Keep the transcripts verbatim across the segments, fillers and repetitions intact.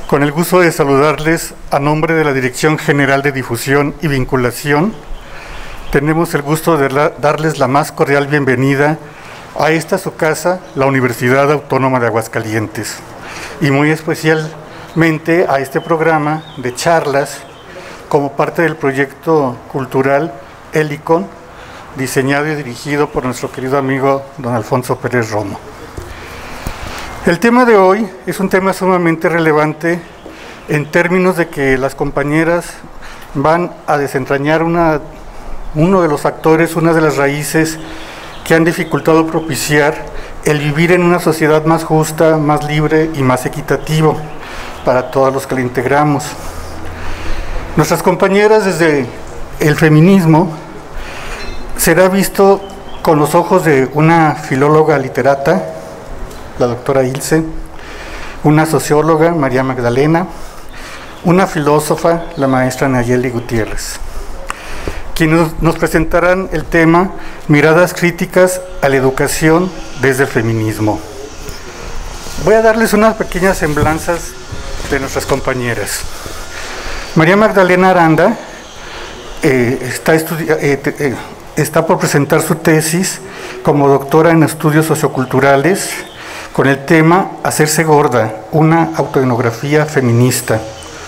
Con el gusto de saludarles a nombre de la Dirección General de Difusión y Vinculación, tenemos el gusto de la, darles la más cordial bienvenida a esta su casa, la Universidad Autónoma de Aguascalientes, y muy especialmente a este programa de charlas como parte del proyecto cultural Helicon, diseñado y dirigido por nuestro querido amigo don Alfonso Pérez Romo. El tema de hoy es un tema sumamente relevante en términos de que las compañeras van a desentrañar una, uno de los factores, una de las raíces que han dificultado propiciar el vivir en una sociedad más justa, más libre y más equitativo para todos los que la integramos. Nuestras compañeras desde el feminismo será visto con los ojos de una filóloga literata, la doctora Ilse, una socióloga, María Magdalena, una filósofa, la maestra Nayeli Gutiérrez, quienes nos presentarán el tema Miradas críticas a la educación desde el feminismo. Voy a darles unas pequeñas semblanzas de nuestras compañeras. María Magdalena Aranda eh, está, eh, eh, está por presentar su tesis como doctora en estudios socioculturales con el tema Hacerse gorda, una autoetnografía feminista.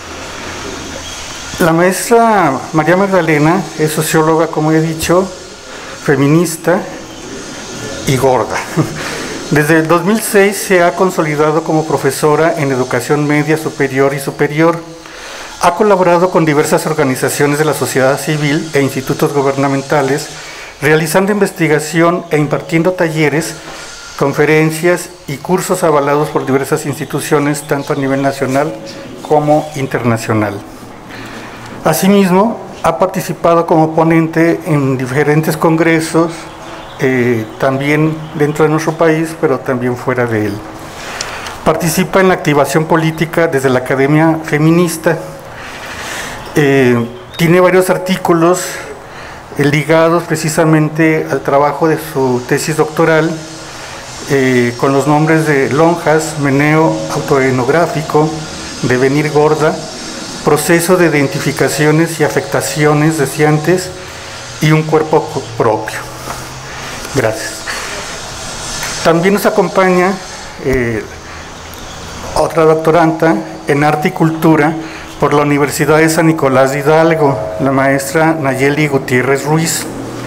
La maestra María Magdalena es socióloga, como he dicho, feminista y gorda. Desde el dos mil seis se ha consolidado como profesora en educación media, superior y superior. Ha colaborado con diversas organizaciones de la sociedad civil e institutos gubernamentales, realizando investigación e impartiendo talleres, conferencias y cursos avalados por diversas instituciones, tanto a nivel nacional como internacional. Asimismo, ha participado como ponente en diferentes congresos, eh, también dentro de nuestro país, pero también fuera de él. Participa en la activación política desde la Academia Feminista. Eh, tiene varios artículos eh, ligados precisamente al trabajo de su tesis doctoral, eh, con los nombres de Lonjas, Meneo autoetnográfico, Devenir gorda, Proceso de identificaciones y afectaciones deseantes y un cuerpo propio. Gracias. También nos acompaña eh, otra doctoranda en Arte y Cultura por la Universidad de San Nicolás de Hidalgo, la maestra Nayeli Gutiérrez Ruiz.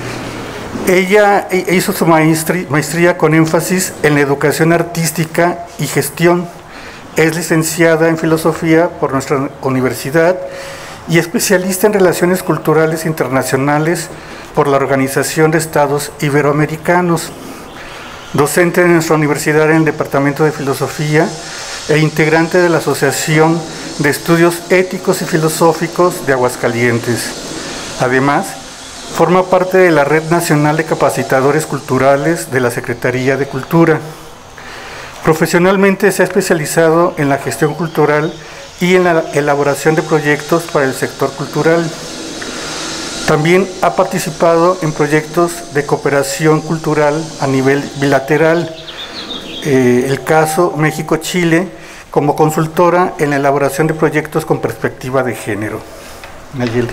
Ella hizo su maestría, maestría con énfasis en la educación artística y gestión. Es licenciada en Filosofía por nuestra universidad y especialista en Relaciones Culturales Internacionales por la Organización de Estados Iberoamericanos. Docente en nuestra universidad en el Departamento de Filosofía e integrante de la Asociación de Estudios Éticos y Filosóficos de Aguascalientes. Además, forma parte de la Red Nacional de Capacitadores Culturales de la Secretaría de Cultura. Profesionalmente se ha especializado en la gestión cultural y en la elaboración de proyectos para el sector cultural. También ha participado en proyectos de cooperación cultural a nivel bilateral, eh, el caso México-Chile, como consultora en la elaboración de proyectos con perspectiva de género. Nayeli.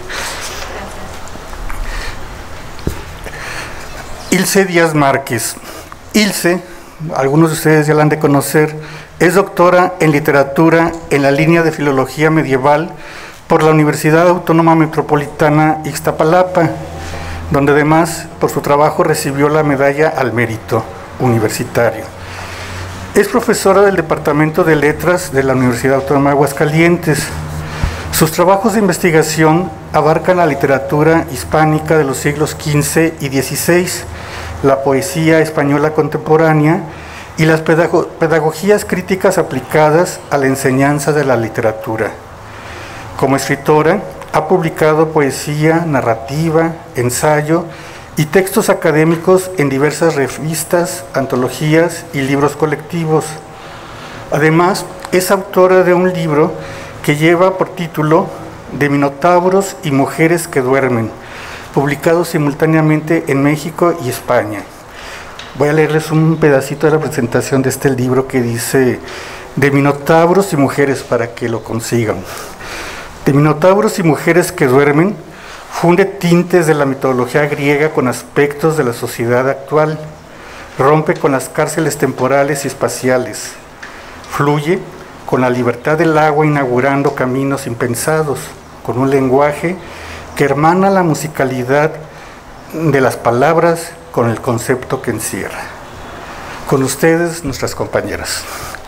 Ilse Díaz Márquez. Ilse, algunos de ustedes ya la han de conocer, es doctora en literatura en la línea de filología medieval por la Universidad Autónoma Metropolitana Ixtapalapa, donde además por su trabajo recibió la medalla al mérito universitario. Es profesora del Departamento de Letras de la Universidad Autónoma de Aguascalientes. Sus trabajos de investigación abarcan la literatura hispánica de los siglos quince y dieciséis, la poesía española contemporánea y las pedago- pedagogías críticas aplicadas a la enseñanza de la literatura. Como escritora, ha publicado poesía, narrativa, ensayo y textos académicos en diversas revistas, antologías y libros colectivos. Además, es autora de un libro que lleva por título De Minotauros y Mujeres que Duermen, publicado simultáneamente en México y España. Voy a leerles un pedacito de la presentación de este libro que dice: de minotauros y mujeres para que lo consigan. De minotauros y mujeres que duermen, funde tintes de la mitología griega con aspectos de la sociedad actual, rompe con las cárceles temporales y espaciales, fluye con la libertad del agua inaugurando caminos impensados, con un lenguaje que hermana la musicalidad de las palabras con el concepto que encierra. Con ustedes, nuestras compañeras.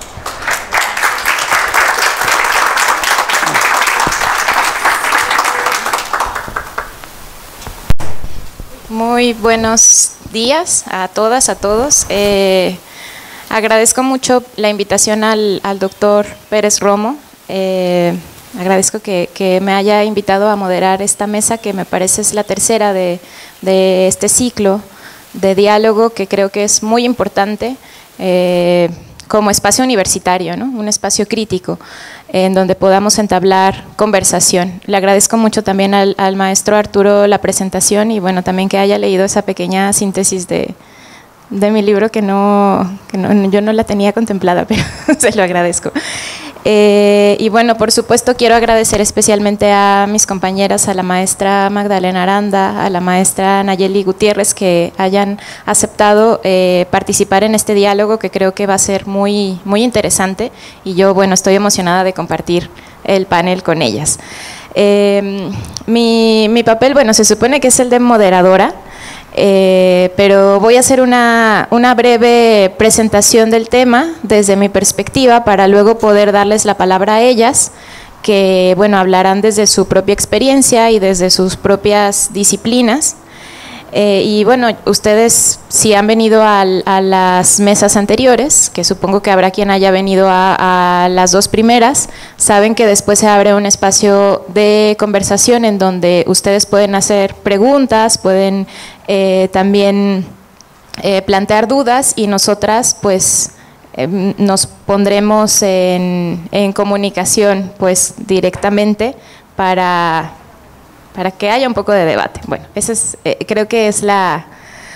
Muy buenos días a todas, a todos. Eh, agradezco mucho la invitación al, al doctor Pérez Romo. Eh, agradezco que, que me haya invitado a moderar esta mesa, que me parece es la tercera de, de este ciclo de diálogo, que creo que es muy importante eh, como espacio universitario, ¿no? Un espacio crítico en donde podamos entablar conversación. Le agradezco mucho también al, al maestro Arturo la presentación y bueno, también que haya leído esa pequeña síntesis de, de mi libro que, no, que no, yo no la tenía contemplada, pero se lo agradezco. Eh, y bueno, por supuesto quiero agradecer especialmente a mis compañeras, a la maestra Magdalena Aranda, a la maestra Nayeli Gutiérrez, que hayan aceptado eh, participar en este diálogo, que creo que va a ser muy, muy interesante, y yo bueno, estoy emocionada de compartir el panel con ellas. Eh, mi, mi papel, bueno, se supone que es el de moderadora, Eh, pero voy a hacer una, una breve presentación del tema desde mi perspectiva para luego poder darles la palabra a ellas, que bueno, hablarán desde su propia experiencia y desde sus propias disciplinas. Eh, y bueno, ustedes si han venido a, a las mesas anteriores, que supongo que habrá quien haya venido a, a las dos primeras, saben que después se abre un espacio de conversación en donde ustedes pueden hacer preguntas, pueden eh, también eh, plantear dudas, y nosotras pues eh, nos pondremos en, en comunicación pues directamente para... para que haya un poco de debate. Bueno, ese es, eh, creo que es la,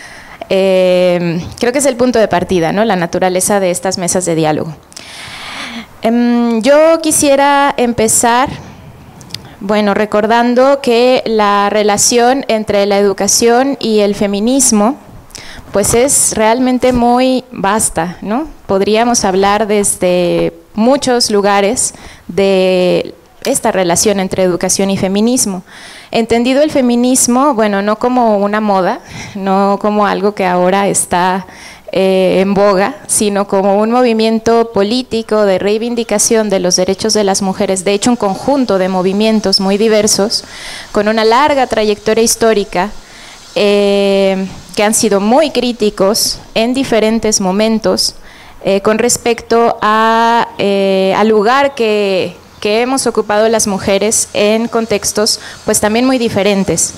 eh, creo que es el punto de partida, ¿no? La naturaleza de estas mesas de diálogo. Eh, yo quisiera empezar, bueno, recordando que la relación entre la educación y el feminismo, pues es realmente muy vasta, ¿no? Podríamos hablar desde muchos lugares de esta relación entre educación y feminismo. Entendido el feminismo, bueno, no como una moda, no como algo que ahora está eh, en boga, sino como un movimiento político de reivindicación de los derechos de las mujeres, de hecho un conjunto de movimientos muy diversos, con una larga trayectoria histórica, eh, que han sido muy críticos en diferentes momentos eh, con respecto a, eh, al lugar que... que hemos ocupado las mujeres en contextos pues también muy diferentes.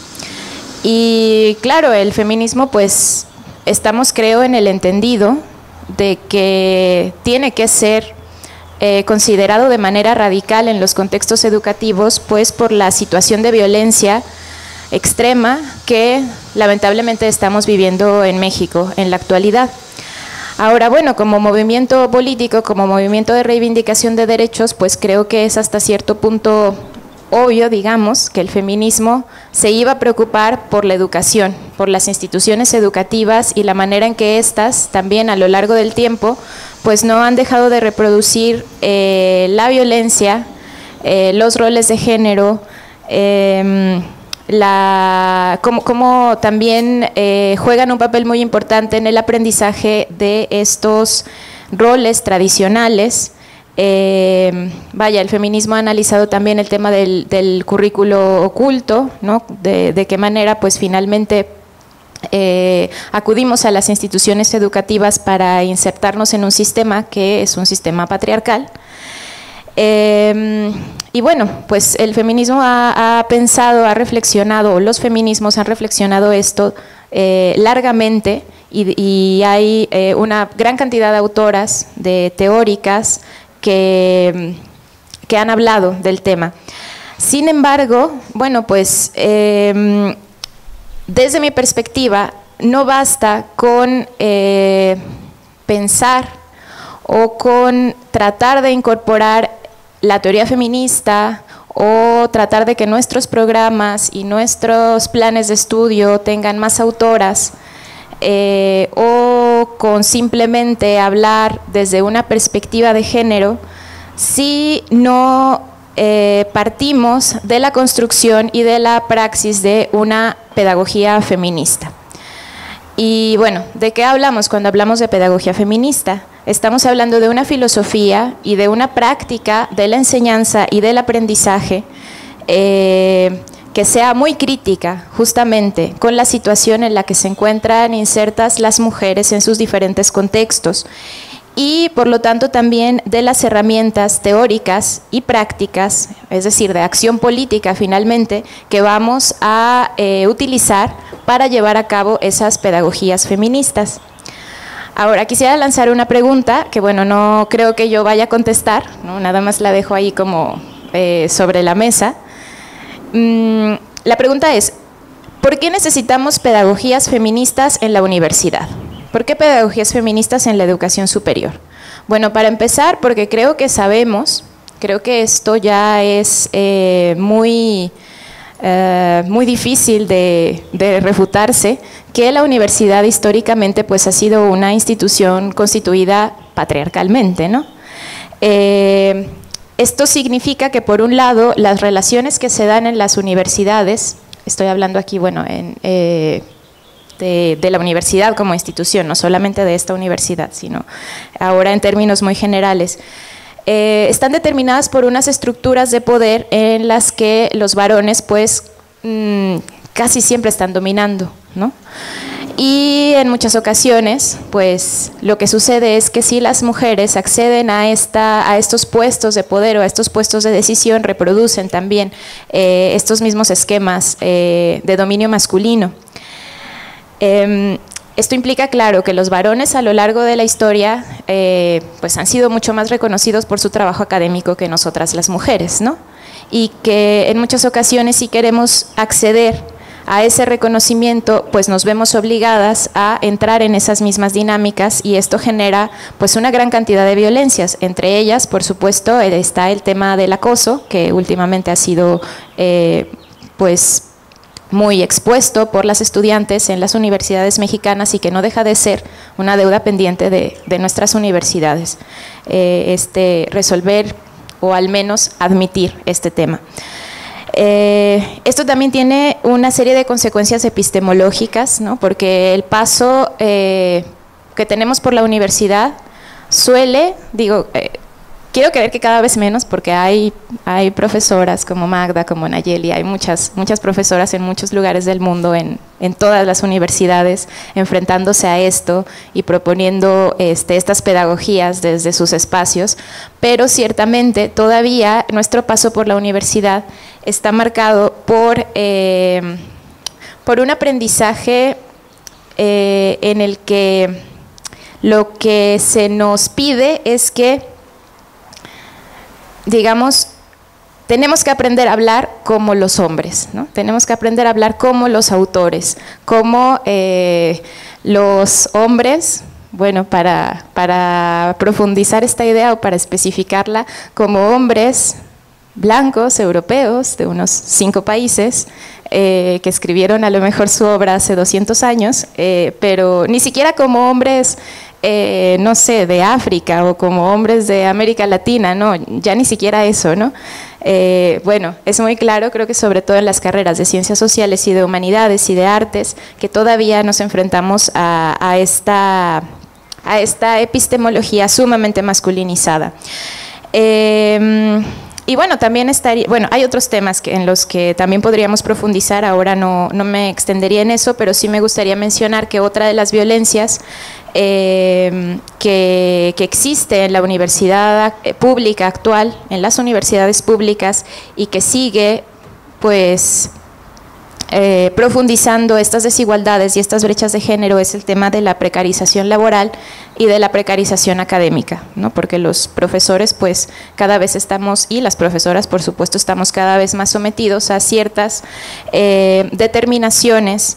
Y claro, el feminismo pues estamos creo en el entendido de que tiene que ser eh, considerado de manera radical en los contextos educativos pues por la situación de violencia extrema que lamentablemente estamos viviendo en México en la actualidad. Ahora, bueno, como movimiento político, como movimiento de reivindicación de derechos, pues creo que es hasta cierto punto obvio, digamos, que el feminismo se iba a preocupar por la educación, por las instituciones educativas y la manera en que éstas también a lo largo del tiempo, pues no han dejado de reproducir eh, la violencia, eh, los roles de género, eh, La, como, como también eh, juegan un papel muy importante en el aprendizaje de estos roles tradicionales. Eh, vaya, el feminismo ha analizado también el tema del, del currículo oculto, ¿no? De, de qué manera pues finalmente eh, acudimos a las instituciones educativas para insertarnos en un sistema que es un sistema patriarcal. Eh, y bueno, pues el feminismo ha, ha pensado, ha reflexionado, o los feminismos han reflexionado esto eh, largamente, y, y hay eh, una gran cantidad de autoras, de teóricas, que, que han hablado del tema. Sin embargo, bueno, pues eh, desde mi perspectiva, no basta con eh, pensar o con tratar de incorporar la teoría feminista o tratar de que nuestros programas y nuestros planes de estudio tengan más autoras, eh, o con simplemente hablar desde una perspectiva de género, si no eh, partimos de la construcción y de la praxis de una pedagogía feminista. Y bueno, ¿de qué hablamos cuando hablamos de pedagogía feminista? Estamos hablando de una filosofía y de una práctica de la enseñanza y del aprendizaje eh, que sea muy crítica justamente con la situación en la que se encuentran insertas las mujeres en sus diferentes contextos y por lo tanto también de las herramientas teóricas y prácticas, es decir, de acción política finalmente, que vamos a eh, utilizar para llevar a cabo esas pedagogías feministas. Ahora, quisiera lanzar una pregunta que, bueno, no creo que yo vaya a contestar, ¿no? Nada más la dejo ahí como eh, sobre la mesa. Mm, la pregunta es, ¿por qué necesitamos pedagogías feministas en la universidad? ¿Por qué pedagogías feministas en la educación superior? Bueno, para empezar, porque creo que sabemos, creo que esto ya es eh, muy... Uh, muy difícil de, de refutarse, que la universidad históricamente pues ha sido una institución constituida patriarcalmente, ¿no? Eh, esto significa que por un lado las relaciones que se dan en las universidades, estoy hablando aquí, bueno, en, eh, de, de la universidad como institución, no solamente de esta universidad, sino ahora en términos muy generales, Eh, están determinadas por unas estructuras de poder en las que los varones pues mmm, casi siempre están dominando, ¿no? Y en muchas ocasiones pues lo que sucede es que si las mujeres acceden a, esta, a estos puestos de poder o a estos puestos de decisión, reproducen también eh, estos mismos esquemas eh, de dominio masculino. Eh, Esto implica, claro, que los varones a lo largo de la historia eh, pues han sido mucho más reconocidos por su trabajo académico que nosotras las mujeres, ¿no? Y que en muchas ocasiones, si queremos acceder a ese reconocimiento, pues nos vemos obligadas a entrar en esas mismas dinámicas y esto genera pues una gran cantidad de violencias. Entre ellas, por supuesto, está el tema del acoso, que últimamente ha sido eh, pues muy expuesto por las estudiantes en las universidades mexicanas y que no deja de ser una deuda pendiente de, de nuestras universidades, eh, este, resolver o al menos admitir este tema. Eh, esto también tiene una serie de consecuencias epistemológicas, ¿no? Porque el paso eh, que tenemos por la universidad suele, digo, eh, quiero creer que cada vez menos, porque hay, hay profesoras como Magda, como Nayeli, hay muchas, muchas profesoras en muchos lugares del mundo, en, en todas las universidades, enfrentándose a esto y proponiendo este, estas pedagogías desde sus espacios, pero ciertamente todavía nuestro paso por la universidad está marcado por, eh, por un aprendizaje eh, en el que lo que se nos pide es que, digamos, tenemos que aprender a hablar como los hombres, ¿no? Tenemos que aprender a hablar como los autores, como eh, los hombres, bueno, para, para profundizar esta idea o para especificarla, como hombres blancos, europeos, de unos cinco países, eh, que escribieron a lo mejor su obra hace doscientos años, eh, pero ni siquiera como hombres Eh, no sé, de África o como hombres de América Latina, no, ya ni siquiera eso, ¿no? Eh, bueno, es muy claro, creo que sobre todo en las carreras de ciencias sociales y de humanidades y de artes, que todavía nos enfrentamos a, a, esta, a esta epistemología sumamente masculinizada. Eh, Y bueno, también estaría, bueno, hay otros temas que, en los que también podríamos profundizar, ahora no, no me extendería en eso, pero sí me gustaría mencionar que otra de las violencias eh, que, que existe en la universidad pública actual, en las universidades públicas y que sigue pues eh, profundizando estas desigualdades y estas brechas de género es el tema de la precarización laboral y de la precarización académica, ¿no? Porque los profesores pues cada vez estamos, y las profesoras por supuesto estamos cada vez más sometidos a ciertas eh, determinaciones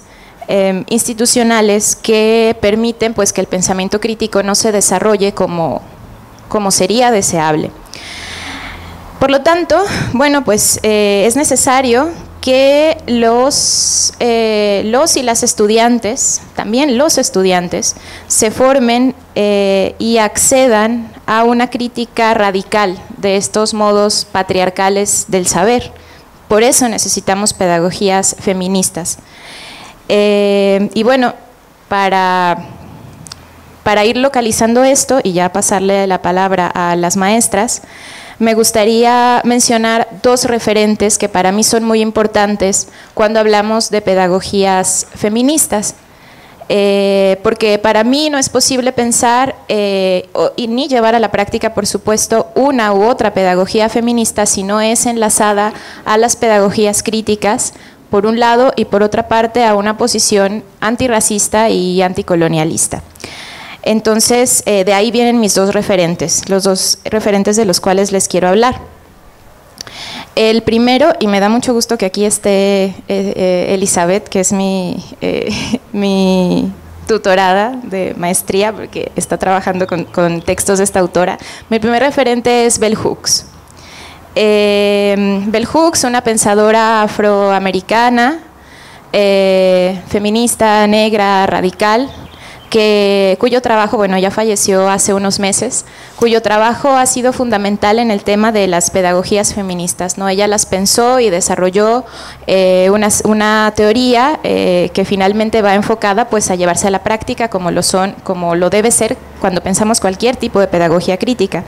eh, institucionales que permiten pues, que el pensamiento crítico no se desarrolle como, como sería deseable. Por lo tanto, bueno, pues eh, es necesario que los, eh, los y las estudiantes, también los estudiantes, se formen eh, y accedan a una crítica radical de estos modos patriarcales del saber. Por eso necesitamos pedagogías feministas. Eh, y bueno, para, para ir localizando esto y ya pasarle la palabra a las maestras, me gustaría mencionar dos referentes que para mí son muy importantes cuando hablamos de pedagogías feministas. Eh, porque para mí no es posible pensar eh, o, y ni llevar a la práctica, por supuesto, una u otra pedagogía feminista si no es enlazada a las pedagogías críticas, por un lado, y por otra parte a una posición antirracista y anticolonialista. Entonces, eh, de ahí vienen mis dos referentes, los dos referentes de los cuales les quiero hablar. El primero, y me da mucho gusto que aquí esté eh, eh, Elizabeth, que es mi, eh, mi tutorada de maestría, porque está trabajando con, con textos de esta autora. Mi primer referente es Bell Hooks. Eh, Bell Hooks, una pensadora afroamericana, eh, feminista, negra, radical, Que, cuyo trabajo, bueno, ya falleció hace unos meses, cuyo trabajo ha sido fundamental en el tema de las pedagogías feministas, ¿no? Ella las pensó y desarrolló eh, una, una teoría eh, que finalmente va enfocada pues, a llevarse a la práctica como lo, son, como lo debe ser cuando pensamos cualquier tipo de pedagogía crítica.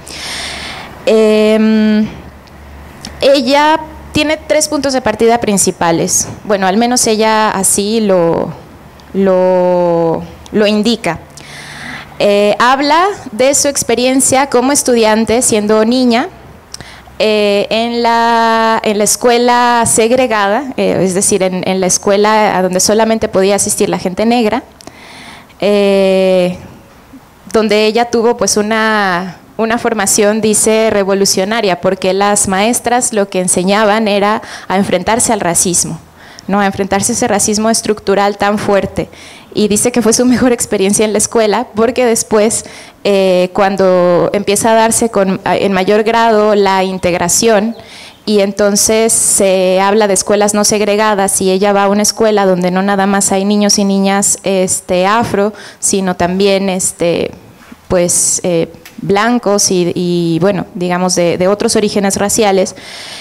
Eh, ella tiene tres puntos de partida principales, bueno, al menos ella así lo... lo lo indica. Eh, habla de su experiencia como estudiante, siendo niña, eh, en, la, en la escuela segregada, eh, es decir, en, en la escuela a donde solamente podía asistir la gente negra, eh, donde ella tuvo pues una, una formación, dice, revolucionaria, porque las maestras lo que enseñaban era a enfrentarse al racismo, ¿no? A enfrentarse a ese racismo estructural tan fuerte. Y dice que fue su mejor experiencia en la escuela porque después, eh, cuando empieza a darse con, en mayor grado la integración y entonces se habla de escuelas no segregadas y ella va a una escuela donde no nada más hay niños y niñas este, afro, sino también este, pues, eh, blancos y, y bueno, digamos de, de otros orígenes raciales,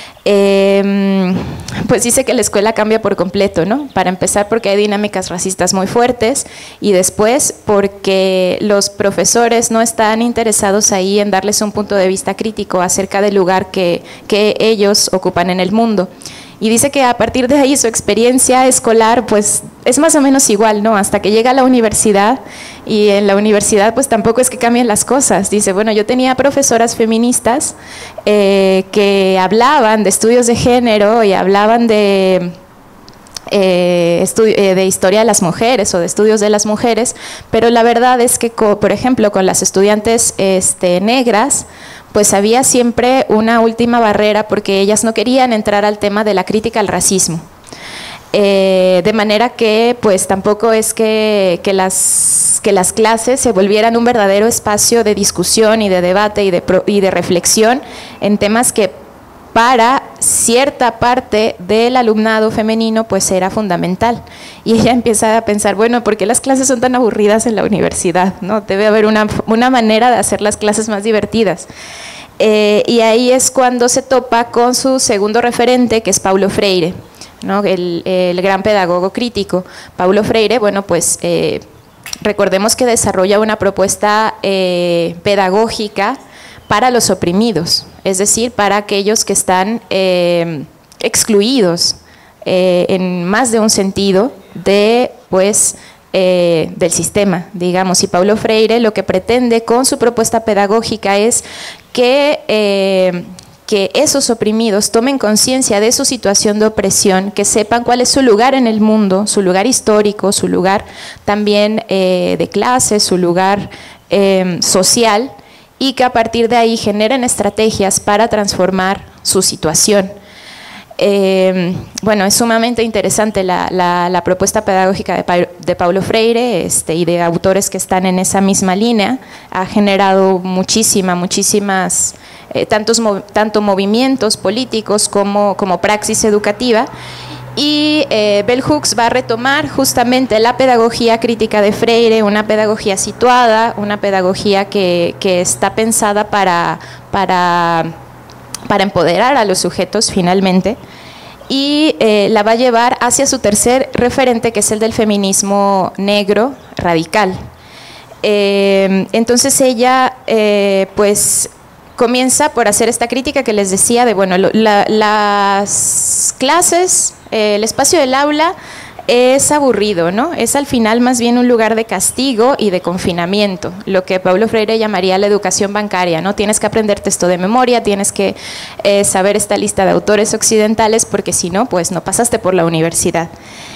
Eh, pues dice que la escuela cambia por completo, ¿no? Para empezar porque hay dinámicas racistas muy fuertes y después porque los profesores no están interesados ahí en darles un punto de vista crítico acerca del lugar que, que ellos ocupan en el mundo. Y dice que a partir de ahí su experiencia escolar pues es más o menos igual, ¿no? Hasta que llega a la universidad y en la universidad pues tampoco es que cambien las cosas. Dice, bueno, yo tenía profesoras feministas eh, que hablaban de estudios de género y hablaban de, eh, eh, de historia de las mujeres o de estudios de las mujeres, pero la verdad es que, por ejemplo, con las estudiantes este, negras, pues había siempre una última barrera porque ellas no querían entrar al tema de la crítica al racismo. Eh, de manera que pues tampoco es que, que, las, que las clases se volvieran un verdadero espacio de discusión y de debate y de, pro, y de reflexión en temas que para cierta parte del alumnado femenino pues era fundamental. Y ella empieza a pensar, bueno, ¿por qué las clases son tan aburridas en la universidad? ¿No? Debe haber una, una manera de hacer las clases más divertidas. Eh, y ahí es cuando se topa con su segundo referente, que es Paulo Freire, ¿no? el, el gran pedagogo crítico. Paulo Freire, bueno, pues eh, recordemos que desarrolla una propuesta eh, pedagógica para los oprimidos, es decir, para aquellos que están eh, excluidos eh, en más de un sentido de, pues, eh, del sistema, digamos. Y Paulo Freire lo que pretende con su propuesta pedagógica es que, eh, que esos oprimidos tomen conciencia de su situación de opresión, que sepan cuál es su lugar en el mundo, su lugar histórico, su lugar también eh, de clase, su lugar eh, social, y que a partir de ahí generen estrategias para transformar su situación. Eh, bueno, es sumamente interesante la, la, la propuesta pedagógica de, pa de Paulo Freire este, y de autores que están en esa misma línea. Ha generado muchísima, muchísimas, eh, tantos mov tanto movimientos políticos como, como praxis educativa. Y eh, Bell Hooks va a retomar justamente la pedagogía crítica de Freire, una pedagogía situada, una pedagogía que, que está pensada para, para, para empoderar a los sujetos finalmente, y eh, la va a llevar hacia su tercer referente, que es el del feminismo negro radical. Eh, entonces ella eh, pues comienza por hacer esta crítica que les decía de, bueno, la, las clases, eh, el espacio del aula es aburrido, ¿no? Es al final más bien un lugar de castigo y de confinamiento, lo que Paulo Freire llamaría la educación bancaria, ¿no? Tienes que aprenderte esto de memoria, tienes que eh, saber esta lista de autores occidentales, porque si no, pues no pasaste por la universidad.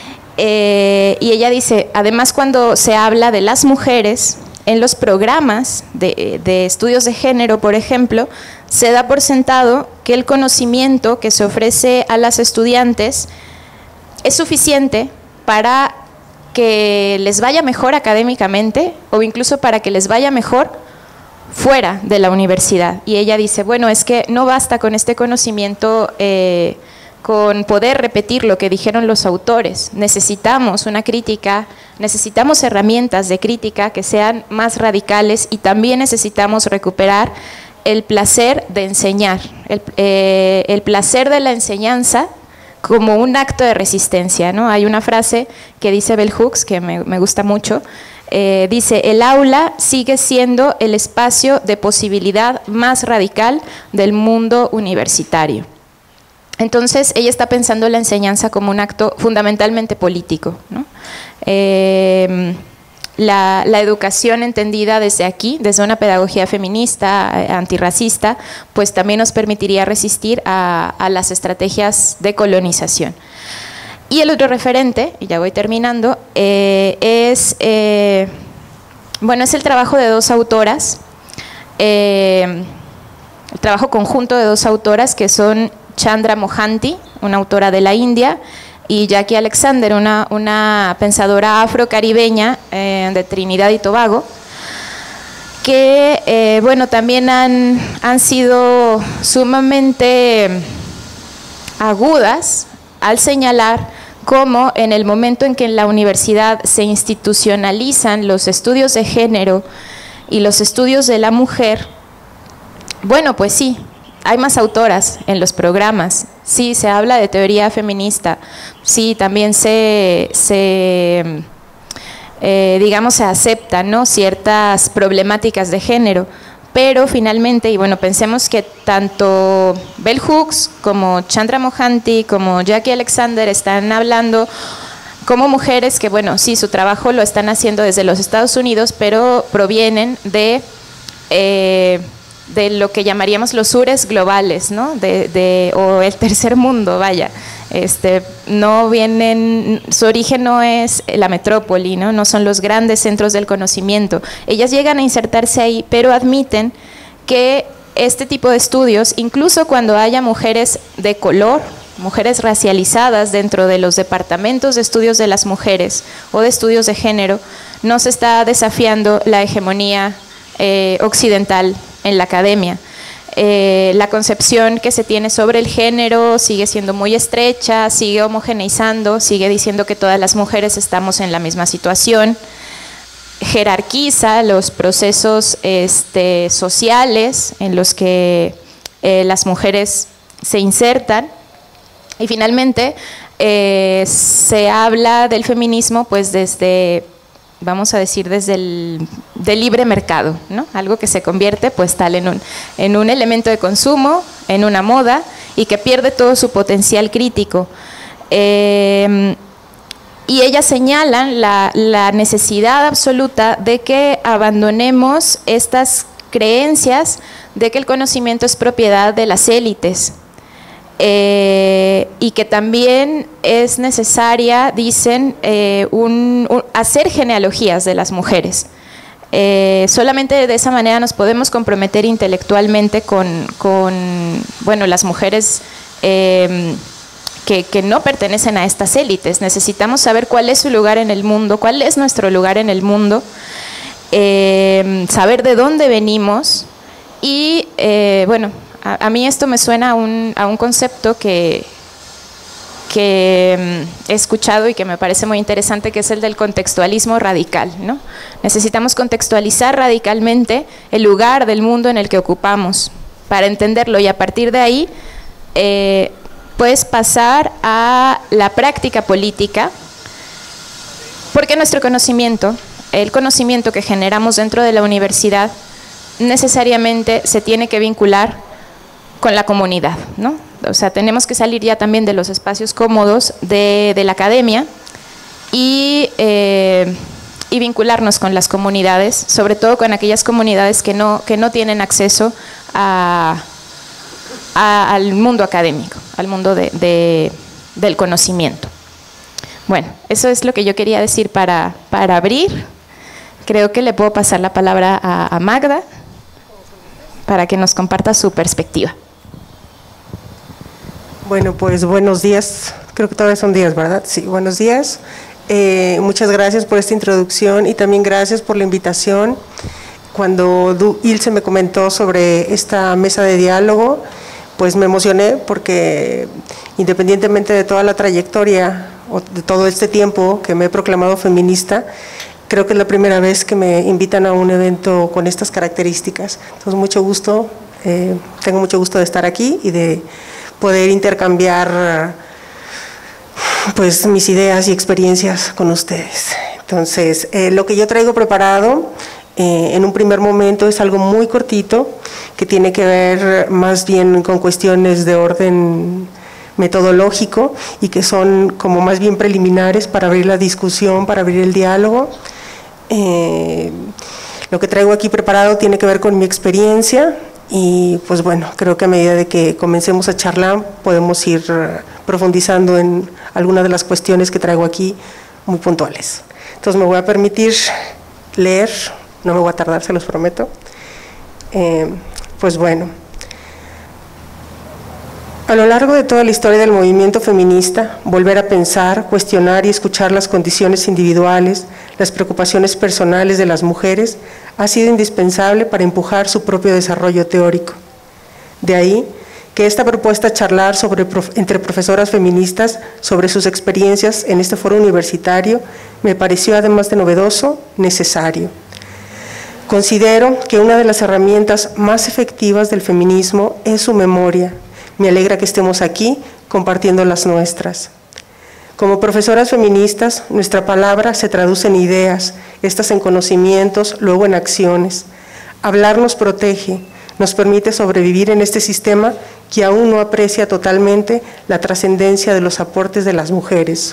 Eh, y ella dice, además, cuando se habla de las mujeres en los programas de, de estudios de género, por ejemplo, se da por sentado que el conocimiento que se ofrece a las estudiantes es suficiente para que les vaya mejor académicamente o incluso para que les vaya mejor fuera de la universidad. Y ella dice, bueno, es que no basta con este conocimiento, eh, con poder repetir lo que dijeron los autores. Necesitamos una crítica, necesitamos herramientas de crítica que sean más radicales, y también necesitamos recuperar el placer de enseñar, el, eh, el placer de la enseñanza como un acto de resistencia, ¿no? Hay una frase que dice Bell Hooks que me, me gusta mucho, eh, dice, el aula sigue siendo el espacio de posibilidad más radical del mundo universitario. Entonces, ella está pensando la enseñanza como un acto fundamentalmente político, ¿no? Eh, la, la educación entendida desde aquí, desde una pedagogía feminista, antirracista, pues también nos permitiría resistir a, a las estrategias de colonización. Y el otro referente, y ya voy terminando, eh, es, eh, bueno, es el trabajo de dos autoras, eh, el trabajo conjunto de dos autoras que son Chandra Mohanty, una autora de la India, y Jackie Alexander, una, una pensadora afrocaribeña eh, de Trinidad y Tobago, que eh, bueno, también han, han sido sumamente agudas al señalar cómo en el momento en que en la universidad se institucionalizan los estudios de género y los estudios de la mujer, bueno, pues sí, hay más autoras en los programas, sí, se habla de teoría feminista, sí, también se, se eh, digamos, se aceptan, ¿no?, ciertas problemáticas de género, pero finalmente, y bueno, pensemos que tanto Bell Hooks como Chandra Mohanty como Jackie Alexander están hablando como mujeres que, bueno, sí, su trabajo lo están haciendo desde los Estados Unidos, pero provienen de... Eh, de lo que llamaríamos los sures globales, ¿no? de, de, o el tercer mundo, vaya. Este, no vienen, su origen no es la metrópoli, ¿no? No son los grandes centros del conocimiento. Ellas llegan a insertarse ahí, pero admiten que este tipo de estudios, incluso cuando haya mujeres de color, mujeres racializadas dentro de los departamentos de estudios de las mujeres o de estudios de género, no se está desafiando la hegemonía eh, occidental en la academia. Eh, la concepción que se tiene sobre el género sigue siendo muy estrecha, sigue homogeneizando, sigue diciendo que todas las mujeres estamos en la misma situación, jerarquiza los procesos este, sociales en los que eh, las mujeres se insertan, y finalmente eh, se habla del feminismo pues desde, vamos a decir, desde el del libre mercado, ¿no? Algo que se convierte pues tal en un, en un elemento de consumo, en una moda, y que pierde todo su potencial crítico. Eh, y ellas señalan la, la necesidad absoluta de que abandonemos estas creencias de que el conocimiento es propiedad de las élites. Eh, y que también es necesaria, dicen, eh, un, un, hacer genealogías de las mujeres. Eh, solamente de esa manera nos podemos comprometer intelectualmente con, con bueno, las mujeres eh, que, que no pertenecen a estas élites. Necesitamos saber cuál es su lugar en el mundo, cuál es nuestro lugar en el mundo, eh, saber de dónde venimos y, eh, bueno, a, a mí esto me suena a un, a un concepto que... que he escuchado y que me parece muy interesante, que es el del contextualismo radical, ¿no? Necesitamos contextualizar radicalmente el lugar del mundo en el que ocupamos para entenderlo, y a partir de ahí eh, puedes pasar a la práctica política, porque nuestro conocimiento, el conocimiento que generamos dentro de la universidad, necesariamente se tiene que vincular con la comunidad, ¿no? O sea, tenemos que salir ya también de los espacios cómodos de, de la academia y, eh, y vincularnos con las comunidades, sobre todo con aquellas comunidades que no, que no tienen acceso a, a, al mundo académico, al mundo de, de, del conocimiento. Bueno, eso es lo que yo quería decir para, para abrir. Creo que le puedo pasar la palabra a, a Magda para que nos comparta su perspectiva. Bueno, pues buenos días, creo que todavía son días, ¿verdad? Sí, buenos días. Eh, muchas gracias por esta introducción y también gracias por la invitación. Cuando Ilse me comentó sobre esta mesa de diálogo, pues me emocioné porque independientemente de toda la trayectoria o de todo este tiempo que me he proclamado feminista, creo que es la primera vez que me invitan a un evento con estas características. Entonces, mucho gusto, eh, tengo mucho gusto de estar aquí y de poder intercambiar pues mis ideas y experiencias con ustedes. Entonces, eh, lo que yo traigo preparado eh, en un primer momento es algo muy cortito que tiene que ver más bien con cuestiones de orden metodológico y que son como más bien preliminares para abrir la discusión, para abrir el diálogo. Eh, lo que traigo aquí preparado tiene que ver con mi experiencia. Y pues bueno, creo que a medida de que comencemos a charlar podemos ir profundizando en algunas de las cuestiones que traigo aquí muy puntuales. Entonces me voy a permitir leer, no me voy a tardar, se los prometo. Eh, pues bueno, a lo largo de toda la historia del movimiento feminista, volver a pensar, cuestionar y escuchar las condiciones individuales, las preocupaciones personales de las mujeres, ha sido indispensable para empujar su propio desarrollo teórico. De ahí que esta propuesta charlar sobre, entre profesoras feministas sobre sus experiencias en este foro universitario me pareció, además de novedoso, necesario. Considero que una de las herramientas más efectivas del feminismo es su memoria. Me alegra que estemos aquí compartiendo las nuestras. Como profesoras feministas, nuestra palabra se traduce en ideas, estas en conocimientos, luego en acciones. Hablar nos protege, nos permite sobrevivir en este sistema que aún no aprecia totalmente la trascendencia de los aportes de las mujeres.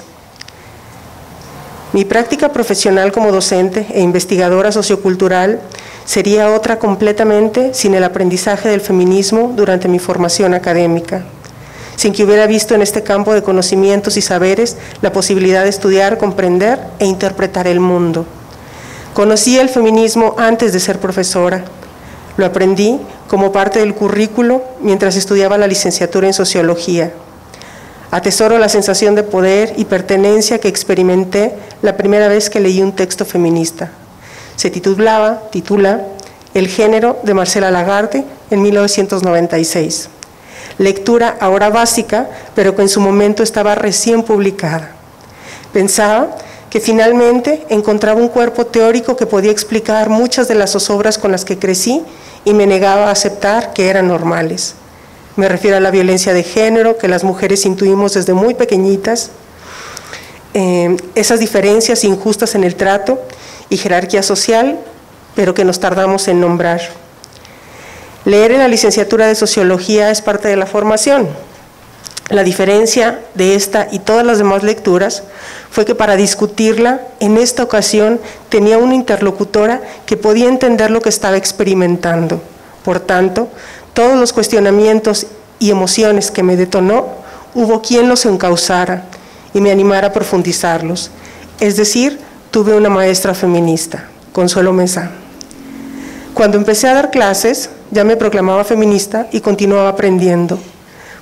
Mi práctica profesional como docente e investigadora sociocultural sería otra completamente sin el aprendizaje del feminismo durante mi formación académica, sin que hubiera visto en este campo de conocimientos y saberes la posibilidad de estudiar, comprender e interpretar el mundo. Conocí el feminismo antes de ser profesora. Lo aprendí como parte del currículo mientras estudiaba la licenciatura en Sociología. Atesoro la sensación de poder y pertenencia que experimenté la primera vez que leí un texto feminista. Se titulaba, titula, El género, de Marcela Lagarde, en mil novecientos noventa y seis. Lectura ahora básica, pero que en su momento estaba recién publicada. Pensaba que finalmente encontraba un cuerpo teórico que podía explicar muchas de las zozobras con las que crecí y me negaba a aceptar que eran normales. Me refiero a la violencia de género que las mujeres intuimos desde muy pequeñitas, eh, esas diferencias injustas en el trato y jerarquía social, pero que nos tardamos en nombrar. Leer en la licenciatura de Sociología es parte de la formación. La diferencia de esta y todas las demás lecturas fue que para discutirla, en esta ocasión tenía una interlocutora que podía entender lo que estaba experimentando. Por tanto, todos los cuestionamientos y emociones que me detonó, hubo quien los encauzara y me animara a profundizarlos. Es decir, tuve una maestra feminista, Consuelo Mesa. Cuando empecé a dar clases, ya me proclamaba feminista y continuaba aprendiendo.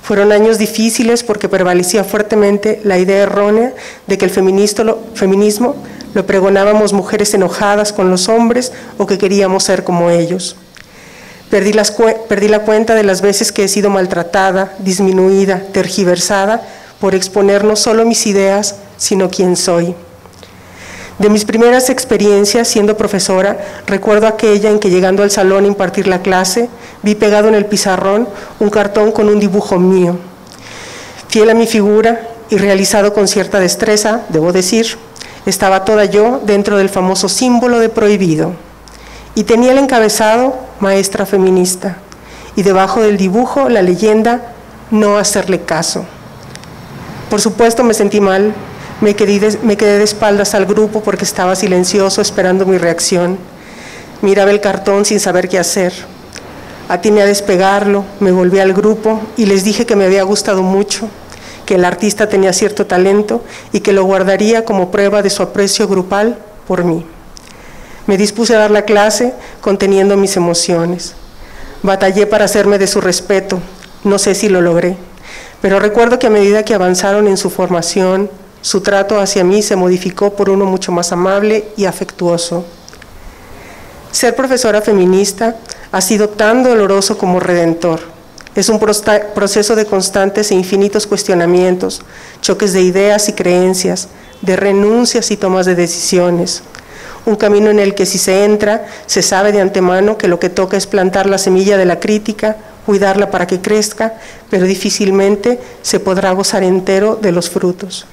Fueron años difíciles porque prevalecía fuertemente la idea errónea de que el feminismo lo pregonábamos mujeres enojadas con los hombres o que queríamos ser como ellos. Perdí, las, perdí la cuenta de las veces que he sido maltratada, disminuida, tergiversada por exponer no solo mis ideas, sino quién soy. De mis primeras experiencias siendo profesora, recuerdo aquella en que llegando al salón a impartir la clase, vi pegado en el pizarrón un cartón con un dibujo mío. Fiel a mi figura y realizado con cierta destreza, debo decir, estaba toda yo dentro del famoso símbolo de prohibido. Y tenía el encabezado maestra feminista, y debajo del dibujo la leyenda no hacerle caso. Por supuesto me sentí mal. Me quedé, de, me quedé de espaldas al grupo porque estaba silencioso esperando mi reacción. Miraba el cartón sin saber qué hacer. Atiné a despegarlo, me volví al grupo y les dije que me había gustado mucho, que el artista tenía cierto talento y que lo guardaría como prueba de su aprecio grupal por mí. Me dispuse a dar la clase conteniendo mis emociones. Batallé para hacerme de su respeto, no sé si lo logré, pero recuerdo que a medida que avanzaron en su formación, su trato hacia mí se modificó por uno mucho más amable y afectuoso. Ser profesora feminista ha sido tan doloroso como redentor. Es un proceso de constantes e infinitos cuestionamientos, choques de ideas y creencias, de renuncias y tomas de decisiones. Un camino en el que si se entra, se sabe de antemano que lo que toca es plantar la semilla de la crítica, cuidarla para que crezca, pero difícilmente se podrá gozar entero de los frutos.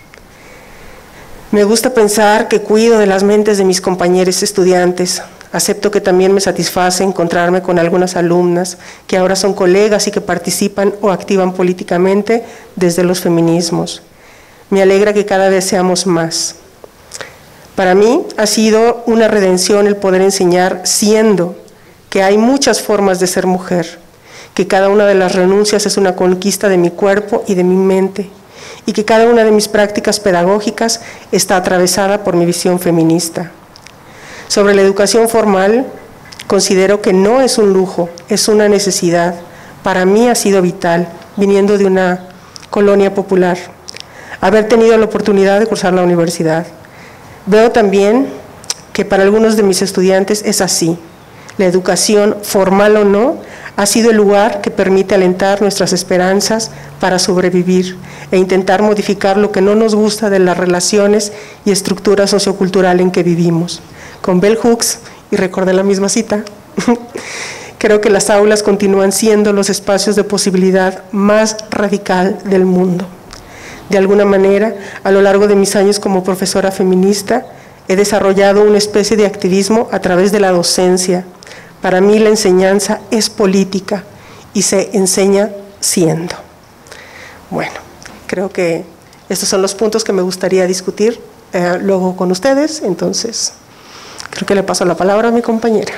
Me gusta pensar que cuido de las mentes de mis compañeros estudiantes. Acepto que también me satisface encontrarme con algunas alumnas que ahora son colegas y que participan o activan políticamente desde los feminismos. Me alegra que cada vez seamos más. Para mí ha sido una redención el poder enseñar siendo que hay muchas formas de ser mujer, que cada una de las renuncias es una conquista de mi cuerpo y de mi mente, y que cada una de mis prácticas pedagógicas está atravesada por mi visión feminista. Sobre la educación formal, considero que no es un lujo, es una necesidad. Para mí ha sido vital, viniendo de una colonia popular, haber tenido la oportunidad de cursar la universidad. Veo también que para algunos de mis estudiantes es así. La educación, formal o no, ha sido el lugar que permite alentar nuestras esperanzas para sobrevivir e intentar modificar lo que no nos gusta de las relaciones y estructura sociocultural en que vivimos. Con Bell Hooks, y recordé la misma cita, creo que las aulas continúan siendo los espacios de posibilidad más radical del mundo. De alguna manera, a lo largo de mis años como profesora feminista, he desarrollado una especie de activismo a través de la docencia. Para mí la enseñanza es política y se enseña siendo. Bueno, creo que estos son los puntos que me gustaría discutir eh, luego con ustedes, entonces creo que le paso la palabra a mi compañera.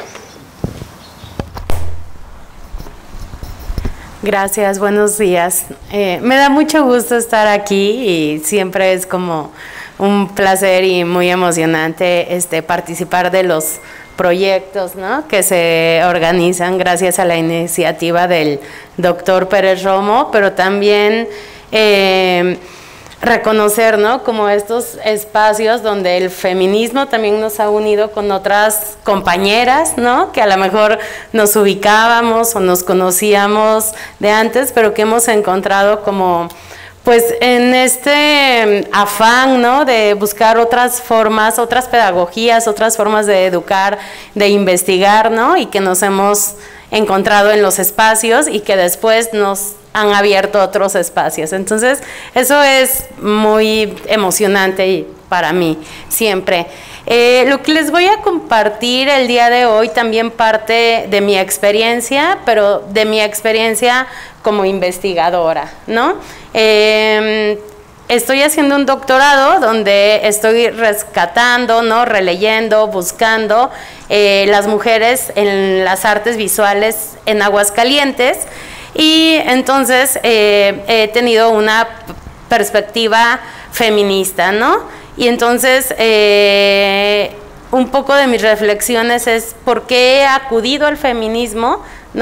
Gracias, buenos días. Eh, me da mucho gusto estar aquí y siempre es como un placer y muy emocionante este, participar de los proyectos, ¿no?, que se organizan gracias a la iniciativa del doctor Pérez Romo, pero también eh, reconocer, ¿no?, como estos espacios donde el feminismo también nos ha unido con otras compañeras, ¿no?, que a lo mejor nos ubicábamos o nos conocíamos de antes, pero que hemos encontrado como pues en este afán, ¿no?, de buscar otras formas, otras pedagogías, otras formas de educar, de investigar, ¿no?, y que nos hemos encontrado en los espacios y que después nos han abierto otros espacios. Entonces, eso es muy emocionante para mí, siempre. Eh, lo que les voy a compartir el día de hoy también parte de mi experiencia, pero de mi experiencia como investigadora, ¿no? Eh, estoy haciendo un doctorado donde estoy rescatando, ¿no?, releyendo, buscando eh, las mujeres en las artes visuales en Aguascalientes, y entonces eh, he tenido una perspectiva feminista, ¿no? Y entonces eh, un poco de mis reflexiones es por qué he acudido al feminismo, ¿no?,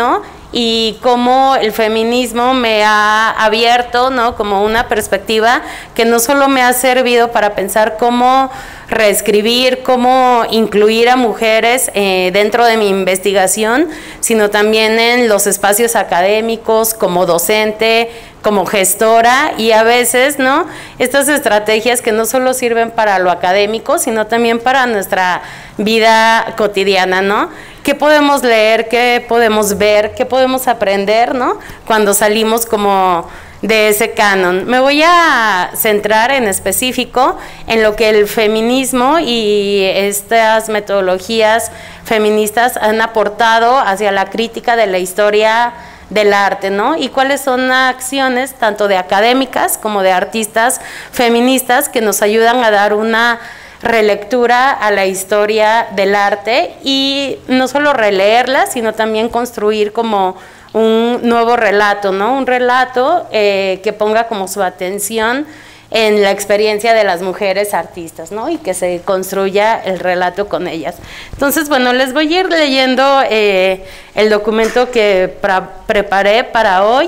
y cómo el feminismo me ha abierto, ¿no?, como una perspectiva que no solo me ha servido para pensar cómo reescribir, cómo incluir a mujeres eh, dentro de mi investigación, sino también en los espacios académicos, como docente, como gestora, y a veces, ¿no?, estas estrategias que no solo sirven para lo académico, sino también para nuestra vida cotidiana, ¿no? ¿Qué podemos leer? ¿Qué podemos ver? ¿Qué podemos aprender, ¿no?, cuando salimos como de ese canon? Me voy a centrar en específico en lo que el feminismo y estas metodologías feministas han aportado hacia la crítica de la historia del arte, ¿no? Y cuáles son acciones tanto de académicas como de artistas feministas que nos ayudan a dar una relectura a la historia del arte, y no solo releerla, sino también construir como un nuevo relato, ¿no? Un relato eh, que ponga como su atención en la experiencia de las mujeres artistas, ¿no?, y que se construya el relato con ellas. Entonces, bueno, les voy a ir leyendo eh, el documento que pra, preparé para hoy,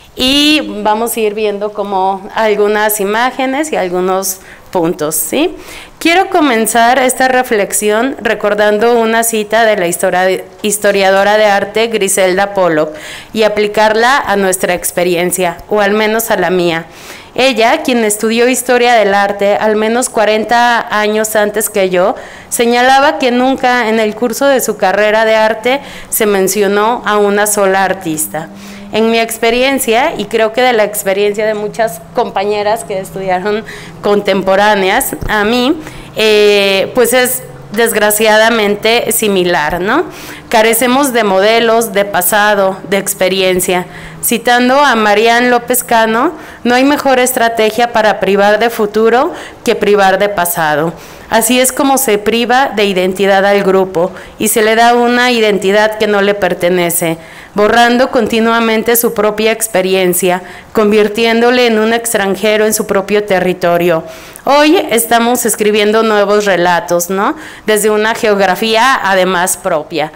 y vamos a ir viendo como algunas imágenes y algunos puntos, ¿sí? Quiero comenzar esta reflexión recordando una cita de la historia, historiadora de arte Griselda Pollock y aplicarla a nuestra experiencia, o al menos a la mía. Ella, quien estudió historia del arte al menos cuarenta años antes que yo, señalaba que nunca en el curso de su carrera de arte se mencionó a una sola artista. En mi experiencia, y creo que de la experiencia de muchas compañeras que estudiaron contemporáneas a mí, eh, pues es desgraciadamente similar, ¿no? Carecemos de modelos, de pasado, de experiencia. Citando a Marian López Cano, no hay mejor estrategia para privar de futuro que privar de pasado. Así es como se priva de identidad al grupo y se le da una identidad que no le pertenece, borrando continuamente su propia experiencia, convirtiéndole en un extranjero en su propio territorio. Hoy estamos escribiendo nuevos relatos, ¿no?, desde una geografía además propia.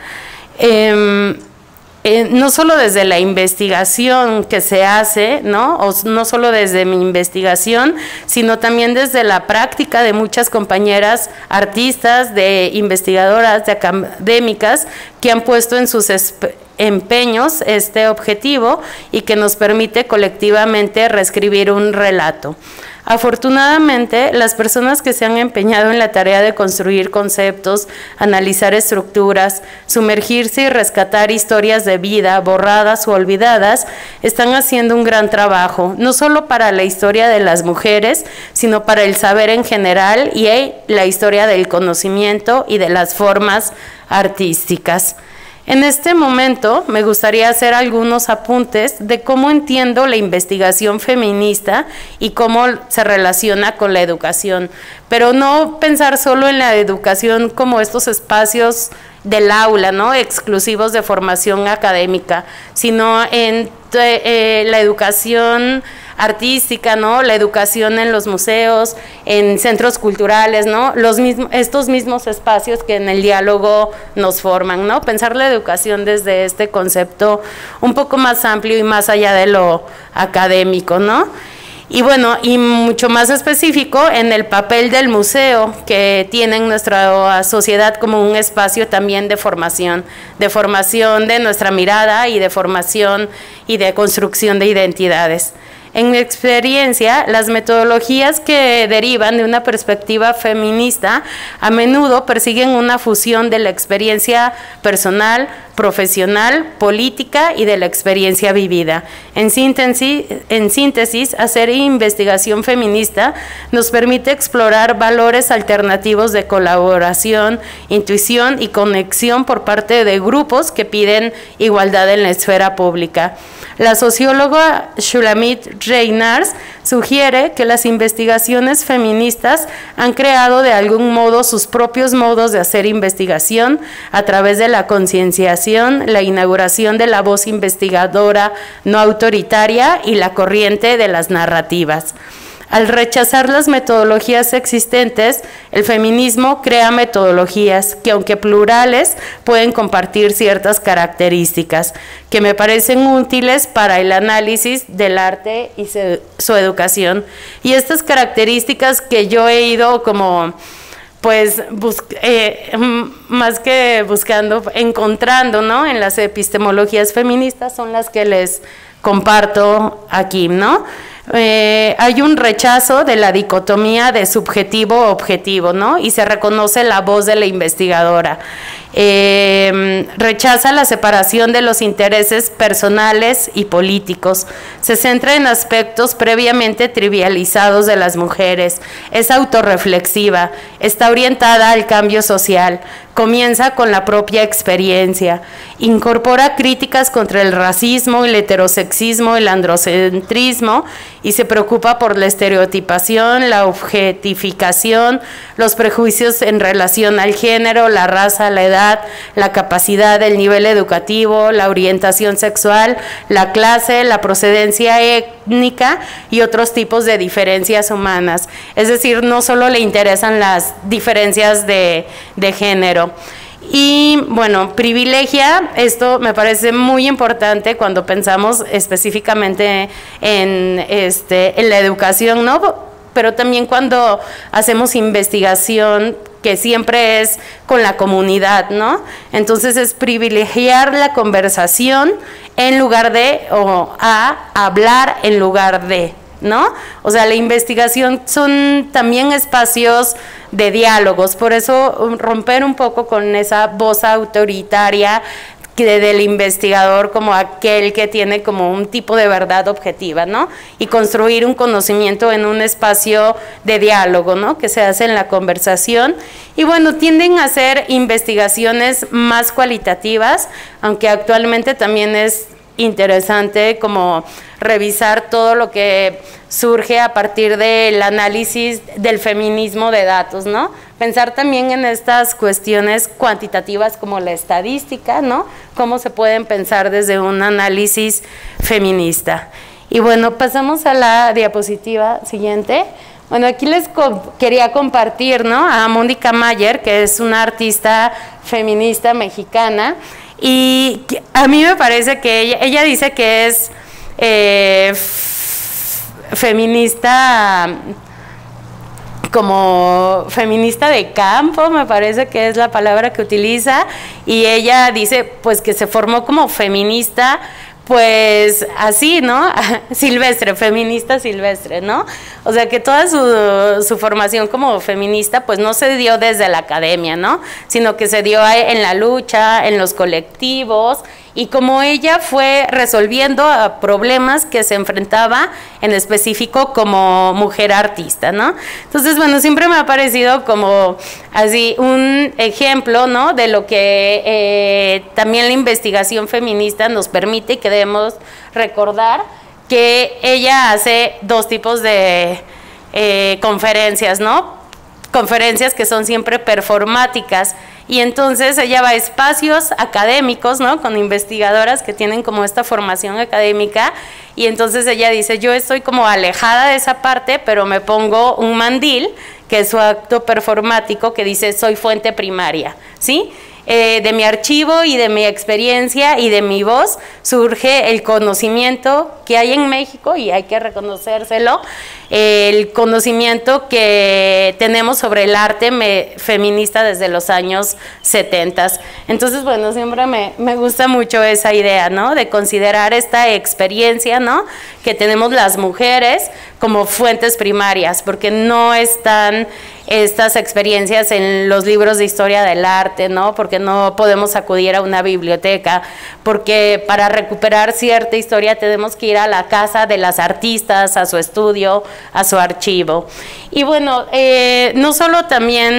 Eh, Eh, no solo desde la investigación que se hace, ¿no? O no solo desde mi investigación, sino también desde la práctica de muchas compañeras artistas, de investigadoras, de académicas, que han puesto en sus empeños este objetivo y que nos permite colectivamente reescribir un relato. Afortunadamente, las personas que se han empeñado en la tarea de construir conceptos, analizar estructuras, sumergirse y rescatar historias de vida borradas o olvidadas, están haciendo un gran trabajo, no solo para la historia de las mujeres, sino para el saber en general y la historia del conocimiento y de las formas artísticas. En este momento me gustaría hacer algunos apuntes de cómo entiendo la investigación feminista y cómo se relaciona con la educación, pero no pensar solo en la educación como estos espacios del aula, ¿no?, exclusivos de formación académica, sino en eh, la educación artística, ¿no?, la educación en los museos, en centros culturales, ¿no?, los mismos, estos mismos espacios que en el diálogo nos forman, ¿no?, pensar la educación desde este concepto un poco más amplio y más allá de lo académico, ¿no? Y bueno, y mucho más específico en el papel del museo que tiene en nuestra sociedad como un espacio también de formación, de formación de nuestra mirada y de formación y de construcción de identidades. En mi experiencia, las metodologías que derivan de una perspectiva feminista a menudo persiguen una fusión de la experiencia personal, profesional, política y de la experiencia vivida. En síntesis, en síntesis, hacer investigación feminista nos permite explorar valores alternativos de colaboración, intuición y conexión por parte de grupos que piden igualdad en la esfera pública. La socióloga Shulamit Reinars sugiere que las investigaciones feministas han creado de algún modo sus propios modos de hacer investigación a través de la concienciación, la inauguración de la voz investigadora no autoritaria y la corriente de las narrativas. Al rechazar las metodologías existentes, el feminismo crea metodologías que, aunque plurales, pueden compartir ciertas características que me parecen útiles para el análisis del arte y su educación. Y estas características que yo he ido como, pues, eh, más que buscando, encontrando, ¿no?, en las epistemologías feministas, son las que les comparto aquí, ¿no? Eh, hay un rechazo de la dicotomía de subjetivo-objetivo, ¿no? Y se reconoce la voz de la investigadora. Eh, rechaza la separación de los intereses personales y políticos. Se centra en aspectos previamente trivializados de las mujeres. Es autorreflexiva. Está orientada al cambio social. Comienza con la propia experiencia. Incorpora críticas contra el racismo, el heterosexismo, el androcentrismo y se preocupa por la estereotipación, la objetificación, los prejuicios en relación al género, la raza, la edad, la capacidad, el nivel educativo, la orientación sexual, la clase, la procedencia étnica y otros tipos de diferencias humanas. Es decir, no solo le interesan las diferencias de, de género. Y bueno, privilegia, esto me parece muy importante cuando pensamos específicamente en, este, en la educación, ¿no? Pero también cuando hacemos investigación, que siempre es con la comunidad, ¿no? Entonces es privilegiar la conversación en lugar de, o a hablar en lugar de, ¿no? O sea, la investigación son también espacios de diálogos, por eso romper un poco con esa voz autoritaria del investigador como aquel que tiene como un tipo de verdad objetiva, ¿no? Y construir un conocimiento en un espacio de diálogo, ¿no?, que se hace en la conversación. Y bueno, tienden a hacer investigaciones más cualitativas, aunque actualmente también es interesante como revisar todo lo que surge a partir del análisis del feminismo de datos, ¿no? Pensar también en estas cuestiones cuantitativas como la estadística, ¿no? Cómo se pueden pensar desde un análisis feminista. Y bueno, pasamos a la diapositiva siguiente. Bueno, aquí les co quería compartir, ¿no?, a Mónica Mayer, que es una artista feminista mexicana, y a mí me parece que ella, ella dice que es eh, feminista, como feminista de campo, me parece que es la palabra que utiliza, y ella dice pues que se formó como feminista, pues así, ¿no? Silvestre, feminista silvestre, ¿no? O sea, que toda su, su formación como feminista, pues no se dio desde la academia, ¿no? Sino que se dio en la lucha, en los colectivos, y como ella fue resolviendo problemas que se enfrentaba en específico como mujer artista, ¿no? Entonces, bueno, siempre me ha parecido como así un ejemplo, ¿no?, de lo que eh, también la investigación feminista nos permite y que debemos recordar, que ella hace dos tipos de eh, conferencias, ¿no? Conferencias que son siempre performáticas, y entonces ella va a espacios académicos, ¿no?, con investigadoras que tienen como esta formación académica, y entonces ella dice, yo estoy como alejada de esa parte, pero me pongo un mandil, que es su acto performático, que dice, soy fuente primaria, ¿sí? Eh, de mi archivo y de mi experiencia y de mi voz surge el conocimiento que hay en México, y hay que reconocérselo, el conocimiento que tenemos sobre el arte me, feminista desde los años setenta. Entonces, bueno, siempre me, me gusta mucho esa idea, ¿no?, de considerar esta experiencia, ¿no?, que tenemos las mujeres como fuentes primarias, porque no están estas experiencias en los libros de historia del arte, ¿no?, porque no podemos acudir a una biblioteca, porque para recuperar cierta historia tenemos que ir a la casa de las artistas, a su estudio, a su archivo. Y bueno, eh, no solo también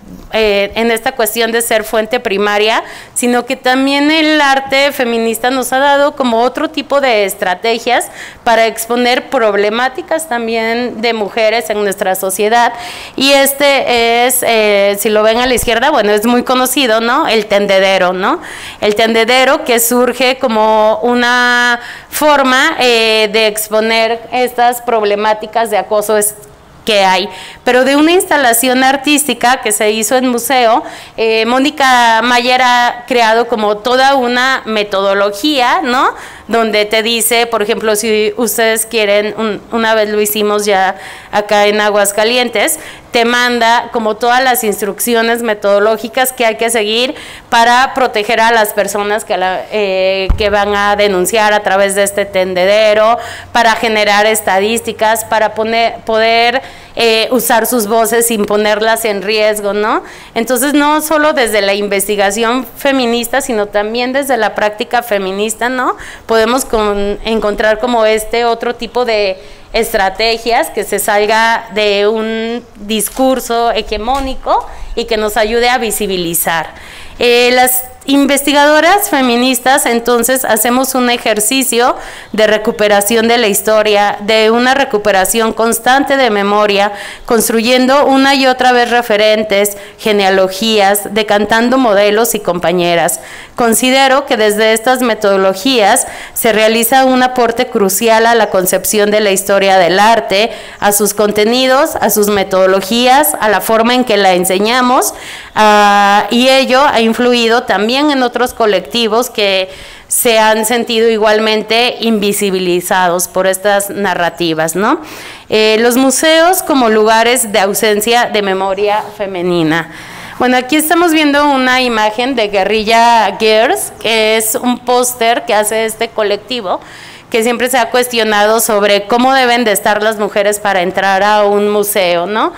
eh, en esta cuestión de ser fuente primaria, sino que también el arte feminista nos ha dado como otro tipo de estrategias para exponer problemáticas también de mujeres en nuestra sociedad. Y este es, eh, si lo ven a la izquierda, bueno, es muy conocido, ¿no? El tendedero, ¿no? El tendedero que surge como una forma eh, de exponer estas problemáticas de acoso que hay, pero de una instalación artística que se hizo en museo. eh, Mónica Mayer ha creado como toda una metodología, ¿no? Donde te dice, por ejemplo, si ustedes quieren, un, una vez lo hicimos ya acá en Aguascalientes, te manda como todas las instrucciones metodológicas que hay que seguir para proteger a las personas que, la, eh, que van a denunciar a través de este tendedero, para generar estadísticas, para poner, poder eh, usar sus voces sin ponerlas en riesgo, ¿no? Entonces, no solo desde la investigación feminista, sino también desde la práctica feminista, ¿no? Podemos con, encontrar como este otro tipo de estrategias que se salga de un discurso hegemónico y que nos ayude a visibilizar. Eh, las investigadoras feministas entonces hacemos un ejercicio de recuperación de la historia, de una recuperación constante de memoria, construyendo una y otra vez referentes, genealogías, decantando modelos y compañeras. Considero que desde estas metodologías se realiza un aporte crucial a la concepción de la historia del arte, a sus contenidos, a sus metodologías, a la forma en que la enseñamos, uh, y ello ha influido también en otros colectivos que se han sentido igualmente invisibilizados por estas narrativas, ¿no? Eh, los museos como lugares de ausencia de memoria femenina. Bueno, aquí estamos viendo una imagen de Guerrilla Girls, que es un póster que hace este colectivo, que siempre se ha cuestionado sobre cómo deben de estar las mujeres para entrar a un museo, ¿no?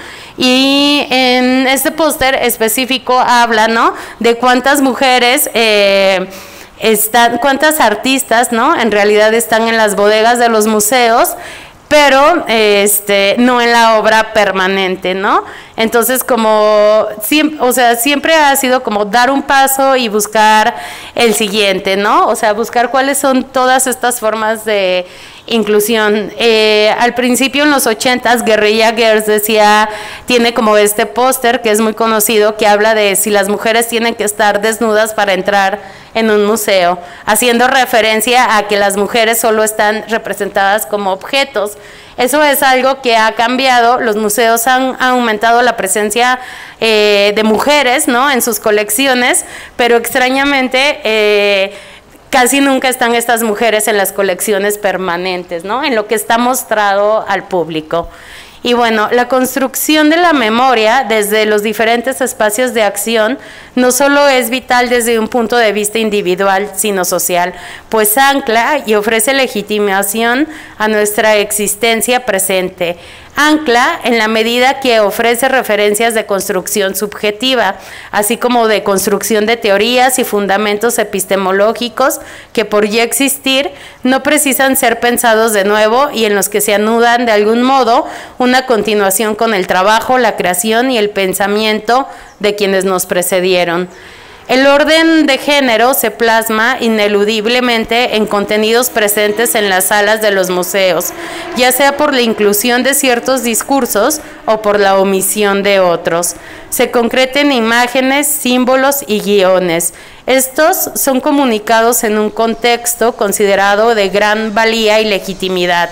Y en este póster específico habla, ¿no?, de cuántas mujeres eh, están, cuántas artistas, ¿no?, en realidad están en las bodegas de los museos, pero este, no en la obra permanente, ¿no? Entonces, como, siempre, o sea, siempre ha sido como dar un paso y buscar el siguiente, ¿no? O sea, buscar cuáles son todas estas formas de inclusión. Eh, al principio, en los ochentas, Guerrilla Girls decía, tiene como este póster que es muy conocido, que habla de si las mujeres tienen que estar desnudas para entrar en un museo, haciendo referencia a que las mujeres solo están representadas como objetos. Eso es algo que ha cambiado. Los museos han, han aumentado la presencia eh, de mujeres, ¿no?, en sus colecciones, pero extrañamente eh, casi nunca están estas mujeres en las colecciones permanentes, ¿no?, en lo que está mostrado al público. Y bueno, la construcción de la memoria desde los diferentes espacios de acción no solo es vital desde un punto de vista individual, sino social, pues ancla y ofrece legitimación a nuestra existencia presente. Ancla en la medida que ofrece referencias de construcción subjetiva, así como de construcción de teorías y fundamentos epistemológicos que por ya existir no precisan ser pensados de nuevo y en los que se anudan de algún modo una continuación con el trabajo, la creación y el pensamiento de quienes nos precedieron. El orden de género se plasma ineludiblemente en contenidos presentes en las salas de los museos, ya sea por la inclusión de ciertos discursos o por la omisión de otros. Se concreta en imágenes, símbolos y guiones. Estos son comunicados en un contexto considerado de gran valía y legitimidad.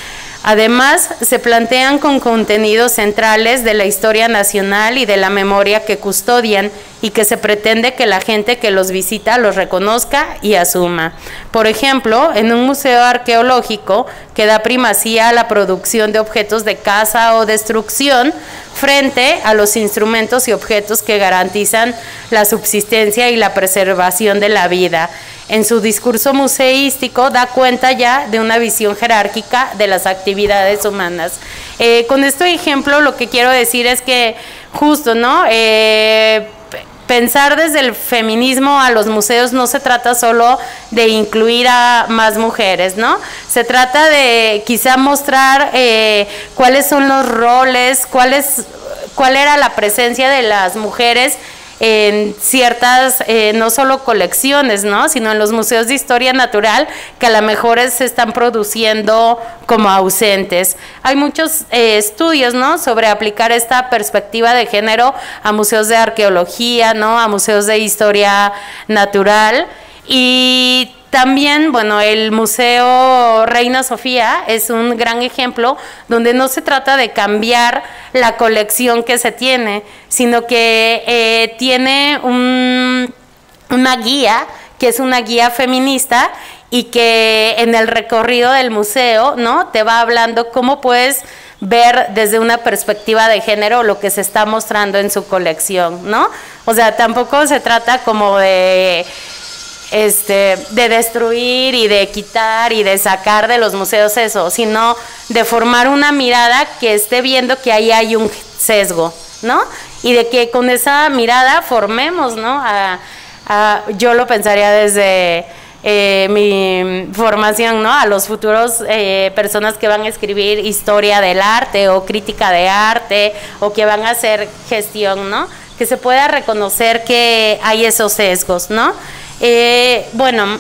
Además, se plantean con contenidos centrales de la historia nacional y de la memoria que custodian y que se pretende que la gente que los visita los reconozca y asuma. Por ejemplo, en un museo arqueológico que da primacía a la producción de objetos de caza o destrucción frente a los instrumentos y objetos que garantizan la subsistencia y la preservación de la vida. En su discurso museístico da cuenta ya de una visión jerárquica de las actividades humanas. Eh, con este ejemplo lo que quiero decir es que justo, ¿no?, eh, pensar desde el feminismo a los museos no se trata solo de incluir a más mujeres, ¿no? Se trata de quizá mostrar eh, cuáles son los roles, cuáles cuál era la presencia de las mujeres en ciertas, eh, no solo colecciones, ¿no?, sino en los museos de historia natural, que a lo mejor se están produciendo como ausentes. Hay muchos eh, estudios, ¿no?, sobre aplicar esta perspectiva de género a museos de arqueología, ¿no?, a museos de historia natural. Y también, bueno, el Museo Reina Sofía es un gran ejemplo donde no se trata de cambiar la colección que se tiene, sino que eh, tiene un, una guía, que es una guía feminista, y que en el recorrido del museo, ¿no?, te va hablando cómo puedes ver desde una perspectiva de género lo que se está mostrando en su colección, ¿no? O sea, tampoco se trata como de... Este, de destruir y de quitar y de sacar de los museos eso, sino de formar una mirada que esté viendo que ahí hay un sesgo, ¿no? Y de que con esa mirada formemos, ¿no? A, a, yo lo pensaría desde eh, mi formación, ¿no?, a los futuros eh, personas que van a escribir historia del arte o crítica de arte o que van a hacer gestión, ¿no? Que se pueda reconocer que hay esos sesgos, ¿no? Eh, bueno,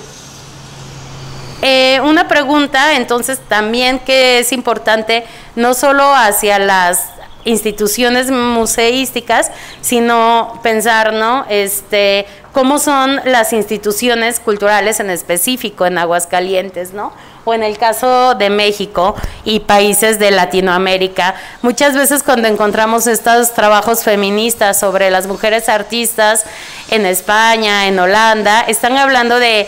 eh, una pregunta entonces también que es importante, no solo hacia las instituciones museísticas, sino pensar, ¿no?, este, cómo son las instituciones culturales en específico en Aguascalientes, ¿no?, o en el caso de México y países de Latinoamérica. Muchas veces cuando encontramos estos trabajos feministas sobre las mujeres artistas en España, en Holanda, están hablando de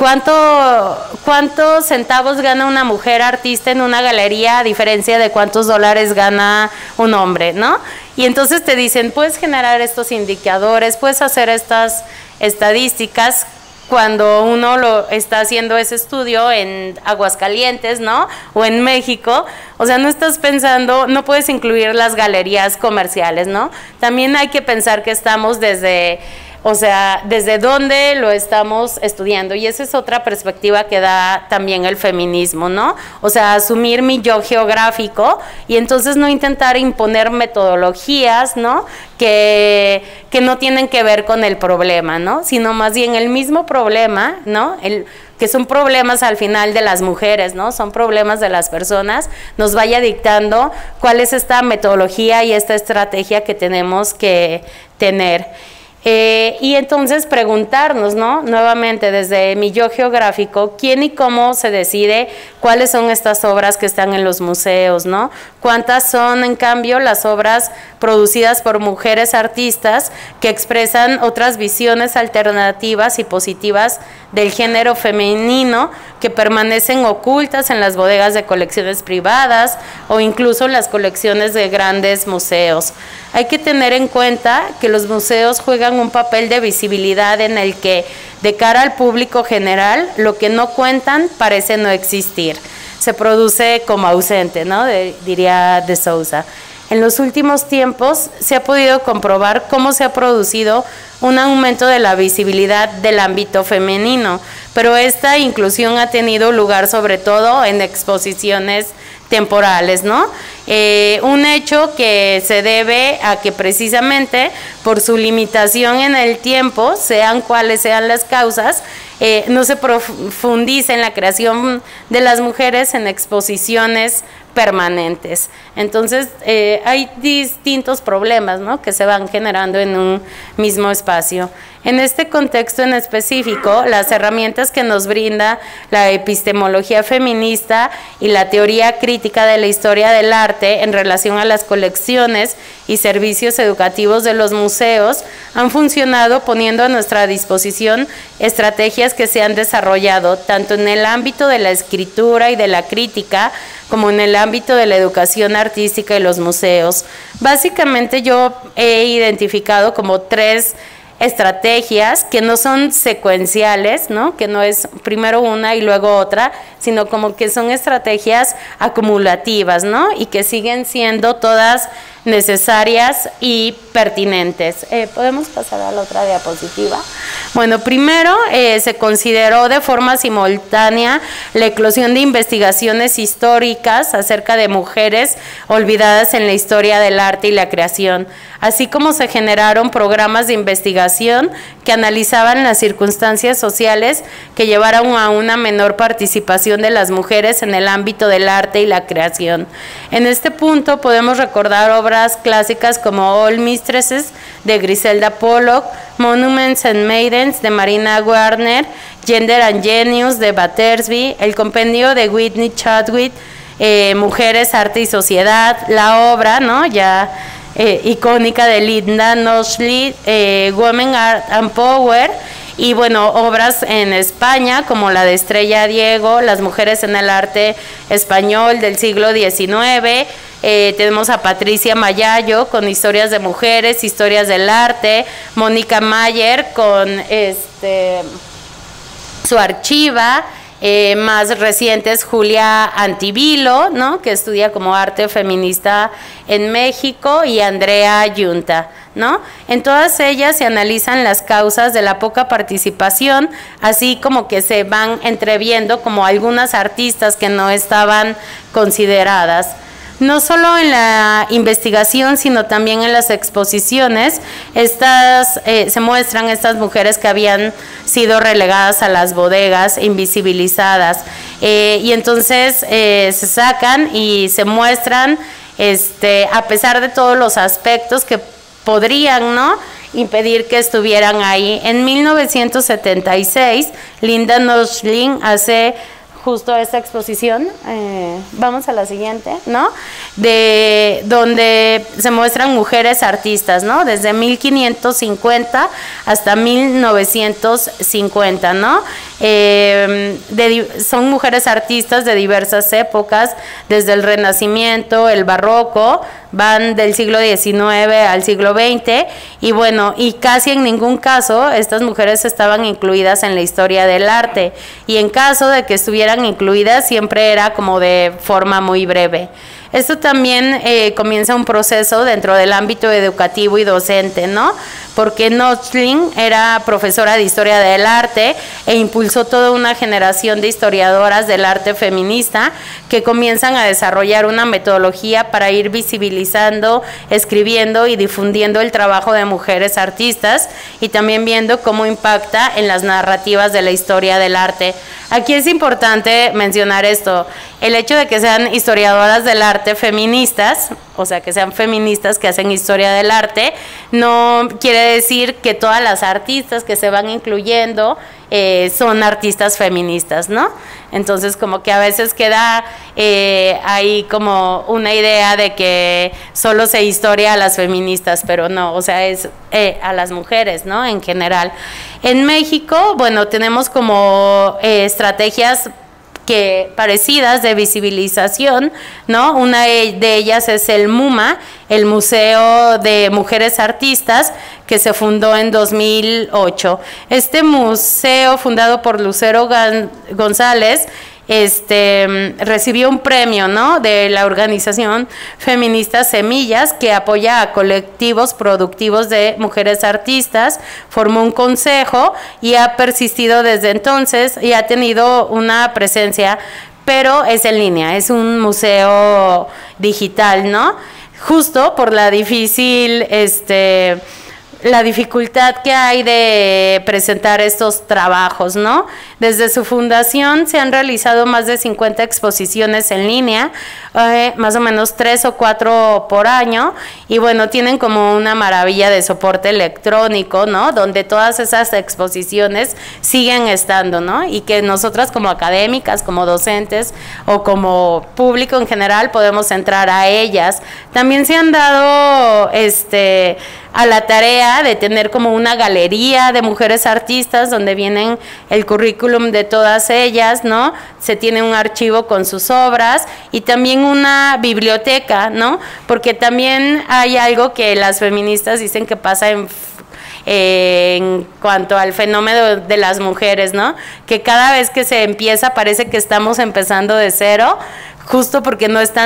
cuánto, cuántos centavos gana una mujer artista en una galería a diferencia de cuántos dólares gana un hombre, ¿no? Y entonces te dicen, puedes generar estos indicadores, puedes hacer estas estadísticas. Cuando uno lo está haciendo ese estudio en Aguascalientes, ¿no?, o en México, o sea, no estás pensando, no puedes incluir las galerías comerciales, ¿no? También hay que pensar que estamos desde, o sea, desde dónde lo estamos estudiando, y esa es otra perspectiva que da también el feminismo, ¿no? O sea, asumir mi yo geográfico y entonces no intentar imponer metodologías, ¿no?, que, que no tienen que ver con el problema, ¿no?, sino más bien el mismo problema, ¿no?, el, que son problemas al final de las mujeres, ¿no?, son problemas de las personas, nos vaya dictando cuál es esta metodología y esta estrategia que tenemos que tener. Eh, y entonces preguntarnos, ¿no?, nuevamente desde mi yo geográfico, quién y cómo se decide cuáles son estas obras que están en los museos, ¿no? Cuántas son, en cambio, las obras producidas por mujeres artistas que expresan otras visiones alternativas y positivas del género femenino que permanecen ocultas en las bodegas de colecciones privadas o incluso en las colecciones de grandes museos. Hay que tener en cuenta que los museos juegan un papel de visibilidad en el que, de cara al público general, lo que no cuentan parece no existir. Se produce como ausente, ¿no?, de, diría de Sousa. En los últimos tiempos se ha podido comprobar cómo se ha producido un aumento de la visibilidad del ámbito femenino, pero esta inclusión ha tenido lugar sobre todo en exposiciones temporales, ¿no? Eh, un hecho que se debe a que precisamente por su limitación en el tiempo, sean cuales sean las causas, eh, no se profundiza en la creación de las mujeres en exposiciones permanentes. Entonces, eh, hay distintos problemas, ¿no?, que se van generando en un mismo espacio. En este contexto en específico, las herramientas que nos brinda la epistemología feminista y la teoría crítica de la historia del arte en relación a las colecciones y servicios educativos de los museos han funcionado poniendo a nuestra disposición estrategias que se han desarrollado tanto en el ámbito de la escritura y de la crítica como en el ámbito de la educación artística y los museos. Básicamente yo he identificado como tres estrategias que no son secuenciales, ¿no?, que no es primero una y luego otra, sino como que son estrategias acumulativas, ¿no?, y que siguen siendo todas necesarias y pertinentes. Eh, ¿Podemos pasar a la otra diapositiva? Bueno, primero eh, se consideró de forma simultánea la eclosión de investigaciones históricas acerca de mujeres olvidadas en la historia del arte y la creación, así como se generaron programas de investigación que analizaban las circunstancias sociales que llevaron a una menor participación de las mujeres en el ámbito del arte y la creación. En este punto podemos recordar obras clásicas como All Mistresses de Griselda Pollock, Monuments and Maidens de Marina Warner, Gender and Genius de Battersby, el compendio de Whitney Chadwick, eh, Mujeres, Arte y Sociedad, la obra, ¿no? ya eh, icónica de Linda Noshley, eh, Women, Art and Power, y bueno, obras en España como la de Estrella Diego, Las mujeres en el arte español del siglo diecinueve, eh, tenemos a Patricia Mayayo con historias de mujeres, historias del arte, Mónica Mayer con este su archiva, eh, más recientes Julia Antivilo, ¿no? que estudia como arte feminista en México, y Andrea Yunta, ¿no? En todas ellas se analizan las causas de la poca participación, así como que se van entreviendo como algunas artistas que no estaban consideradas. No solo en la investigación, sino también en las exposiciones, estas, eh, se muestran estas mujeres que habían sido relegadas a las bodegas, invisibilizadas, eh, y entonces eh, se sacan y se muestran, este, a pesar de todos los aspectos que podrían, ¿no?, impedir que estuvieran ahí. En mil novecientos setenta y seis, Linda Noshlin hace justo esta exposición, eh, vamos a la siguiente, ¿no? De donde se muestran mujeres artistas, ¿no? Desde mil quinientos cincuenta hasta mil novecientos cincuenta, ¿no? Eh, de, son mujeres artistas de diversas épocas, desde el Renacimiento, el Barroco, van del siglo diecinueve al siglo veinte, y bueno, y casi en ningún caso estas mujeres estaban incluidas en la historia del arte, y en caso de que estuvieran incluidas siempre era como de forma muy breve. Esto también eh, comienza un proceso dentro del ámbito educativo y docente, ¿no? Porque Noshlin era profesora de historia del arte e impulsó toda una generación de historiadoras del arte feminista que comienzan a desarrollar una metodología para ir visibilizando, escribiendo y difundiendo el trabajo de mujeres artistas, y también viendo cómo impacta en las narrativas de la historia del arte. Aquí es importante mencionar esto, el hecho de que sean historiadoras del arte feministas, o sea, que sean feministas que hacen historia del arte, no quiere decir que todas las artistas que se van incluyendo eh, son artistas feministas, ¿no? Entonces, como que a veces queda eh, ahí como una idea de que solo se historia a las feministas, pero no, o sea, es eh, a las mujeres, ¿no? En general. En México, bueno, tenemos como eh, estrategias que parecidas de visibilización, ¿no? Una de ellas es el MUMA, el Museo de Mujeres Artistas, que se fundó en dos mil ocho. Este museo, fundado por Lucero González, este, recibió un premio, ¿no?, de la organización feminista Semillas, que apoya a colectivos productivos de mujeres artistas, formó un consejo y ha persistido desde entonces y ha tenido una presencia, pero es en línea, es un museo digital, ¿no? Justo por la difícil, este... la dificultad que hay de presentar estos trabajos, ¿no? Desde su fundación se han realizado más de cincuenta exposiciones en línea, eh, más o menos tres o cuatro por año, y bueno, tienen como una maravilla de soporte electrónico, ¿no? Donde todas esas exposiciones siguen estando, ¿no? Y que nosotras como académicas, como docentes o como público en general podemos entrar a ellas. También se han dado, este... a la tarea de tener como una galería de mujeres artistas donde vienen el currículum de todas ellas, ¿no? Se tiene un archivo con sus obras y también una biblioteca, ¿no? Porque también hay algo que las feministas dicen que pasa en Eh, en cuanto al fenómeno de las mujeres, ¿no? Que cada vez que se empieza parece que estamos empezando de cero, justo porque no están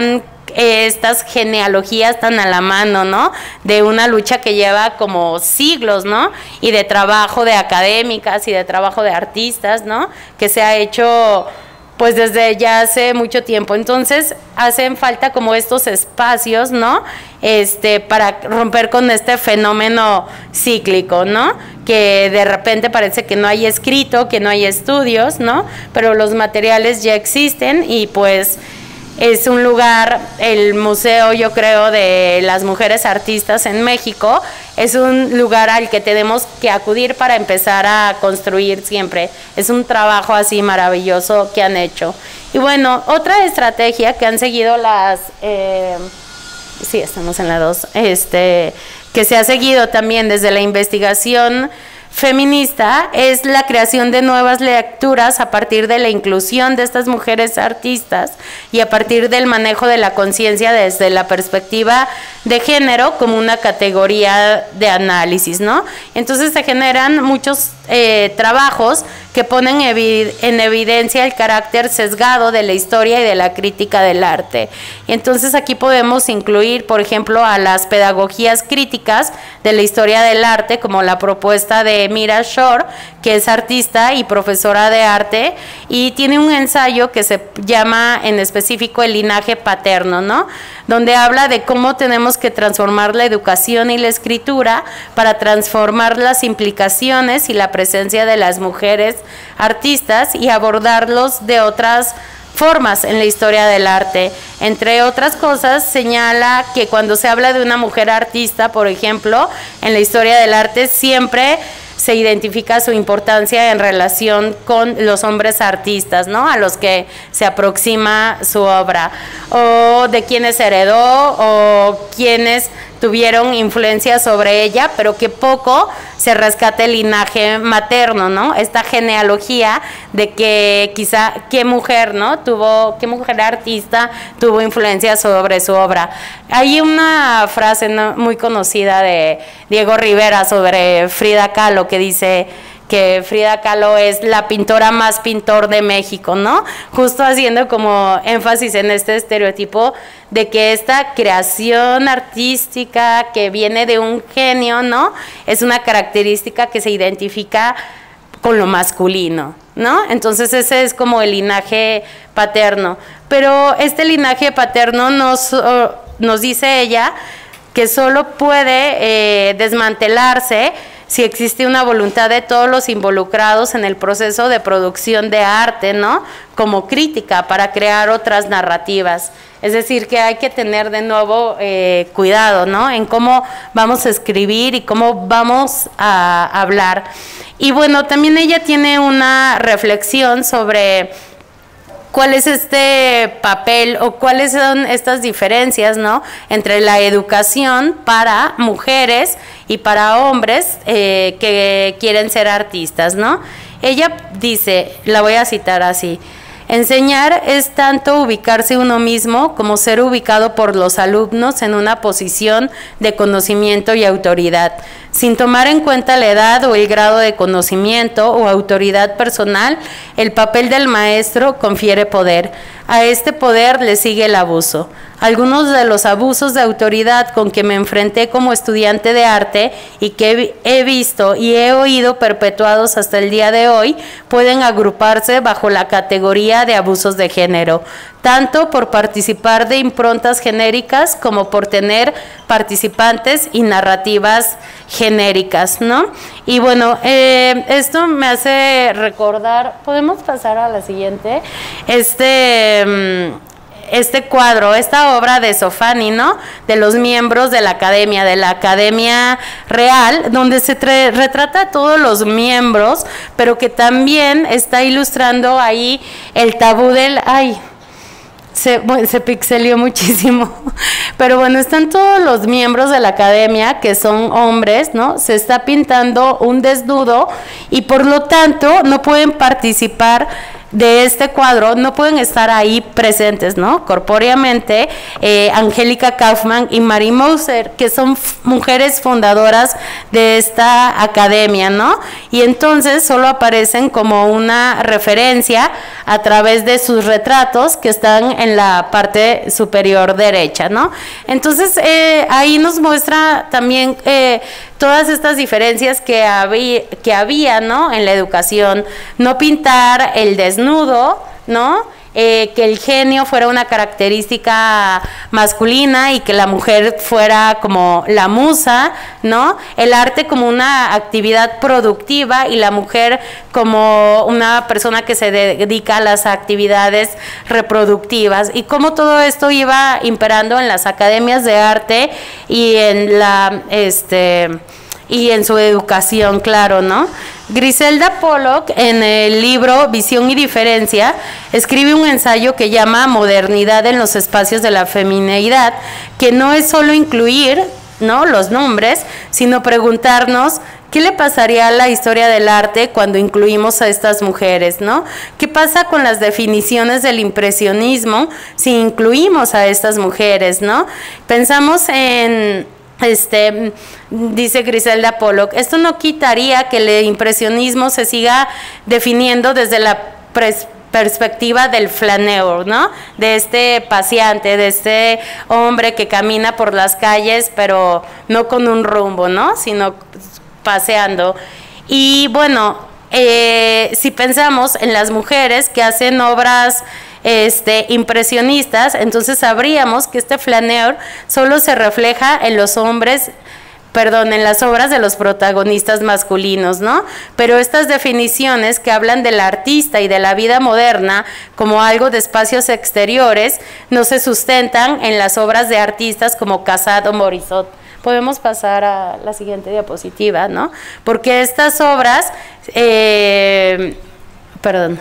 estas genealogías tan a la mano, ¿no? De una lucha que lleva como siglos, ¿no? Y de trabajo de académicas y de trabajo de artistas, ¿no? Que se ha hecho pues desde ya hace mucho tiempo. Entonces hacen falta como estos espacios, ¿no? Este, para romper con este fenómeno cíclico, ¿no? Que de repente parece que no hay escrito, que no hay estudios, ¿no? Pero los materiales ya existen y pues es un lugar, el museo, yo creo, de las mujeres artistas en México, es un lugar al que tenemos que acudir para empezar a construir siempre. Es un trabajo así maravilloso que han hecho. Y bueno, otra estrategia que han seguido las, eh, sí, estamos en la dos, este, que se ha seguido también desde la investigación feminista es la creación de nuevas lecturas a partir de la inclusión de estas mujeres artistas y a partir del manejo de la conciencia desde la perspectiva de género como una categoría de análisis, ¿no? Entonces se generan muchos eh, trabajos que ponen evi- en evidencia el carácter sesgado de la historia y de la crítica del arte. Y entonces aquí podemos incluir, por ejemplo, a las pedagogías críticas de la historia del arte, como la propuesta de Mira Shore, que es artista y profesora de arte, y tiene un ensayo que se llama en específico El linaje paterno, ¿no? Donde habla de cómo tenemos que transformar la educación y la escritura para transformar las implicaciones y la presencia de las mujeres artistas y abordarlos de otras formas en la historia del arte. Entre otras cosas, señala que cuando se habla de una mujer artista, por ejemplo, en la historia del arte siempre se identifica su importancia en relación con los hombres artistas, ¿no? A los que se aproxima su obra, o de quienes heredó, o quienes tuvieron influencia sobre ella, pero que poco se rescate el linaje materno, ¿no? Esta genealogía de que quizá qué mujer, ¿no? Tuvo, qué mujer artista tuvo influencia sobre su obra. Hay una frase, ¿no?, muy conocida de Diego Rivera sobre Frida Kahlo que dice que Frida Kahlo es la pintora más pintor de México, ¿no? Justo haciendo como énfasis en este estereotipo de que esta creación artística que viene de un genio, ¿no? Es una característica que se identifica con lo masculino, ¿no? Entonces ese es como el linaje paterno. Pero este linaje paterno nos, uh, nos dice ella que solo puede eh, desmantelarse si existe una voluntad de todos los involucrados en el proceso de producción de arte, ¿no? Como crítica para crear otras narrativas. Es decir, que hay que tener de nuevo eh, cuidado, ¿no? En cómo vamos a escribir y cómo vamos a hablar. Y bueno, también ella tiene una reflexión sobre cuál es este papel o cuáles son estas diferencias, ¿no?, entre la educación para mujeres y para hombres eh, que quieren ser artistas, ¿no? Ella dice, la voy a citar así: enseñar es tanto ubicarse uno mismo como ser ubicado por los alumnos en una posición de conocimiento y autoridad, sin tomar en cuenta la edad o el grado de conocimiento o autoridad personal. El papel del maestro confiere poder. A este poder le sigue el abuso. Algunos de los abusos de autoridad con que me enfrenté como estudiante de arte y que he visto y he oído perpetuados hasta el día de hoy pueden agruparse bajo la categoría de abusos de género, tanto por participar de improntas genéricas como por tener participantes y narrativas genéricas, ¿no? Y bueno, eh, esto me hace recordar, ¿podemos pasar a la siguiente? Este... este cuadro, esta obra de Sofani, ¿no?, de los miembros de la academia, de la Academia Real, donde se retrata a todos los miembros, pero que también está ilustrando ahí el tabú del... ay, se, bueno, se pixelió muchísimo, pero bueno, están todos los miembros de la academia que son hombres, ¿no? Se está pintando un desnudo y por lo tanto no pueden participar de este cuadro no pueden estar ahí presentes, ¿no? Corpóreamente, eh, Angélica Kaufman y Marie Moser, que son mujeres fundadoras de esta academia, ¿no? Y entonces solo aparecen como una referencia a través de sus retratos que están en la parte superior derecha, ¿no? Entonces, eh, ahí nos muestra también eh, todas estas diferencias que había, que había, ¿no? En la educación, no pintar el desnudo, ¿no? Eh, que el genio fuera una característica masculina y que la mujer fuera como la musa, ¿no? El arte como una actividad productiva y la mujer como una persona que se dedica a las actividades reproductivas, y cómo todo esto iba imperando en las academias de arte y en la este y en su educación, claro, ¿no? Griselda Pollock, en el libro Visión y Diferencia, escribe un ensayo que llama Modernidad en los espacios de la femineidad, que no es solo incluir, ¿no?, los nombres, sino preguntarnos ¿qué le pasaría a la historia del arte cuando incluimos a estas mujeres, ¿no? ¿Qué pasa con las definiciones del impresionismo si incluimos a estas mujeres, ¿no? Pensamos en... Este, dice Griselda Pollock, esto no quitaría que el impresionismo se siga definiendo desde la perspectiva del flaneur, ¿no? De este paseante, de este hombre que camina por las calles, pero no con un rumbo, ¿no? Sino paseando. Y bueno, eh, si pensamos en las mujeres que hacen obras Este, impresionistas, entonces sabríamos que este flaneur solo se refleja en los hombres, perdón, en las obras de los protagonistas masculinos, ¿no? Pero estas definiciones que hablan del artista y de la vida moderna como algo de espacios exteriores no se sustentan en las obras de artistas como Cassatt o Morisot. Podemos pasar a la siguiente diapositiva, ¿no? Porque estas obras, eh, perdón,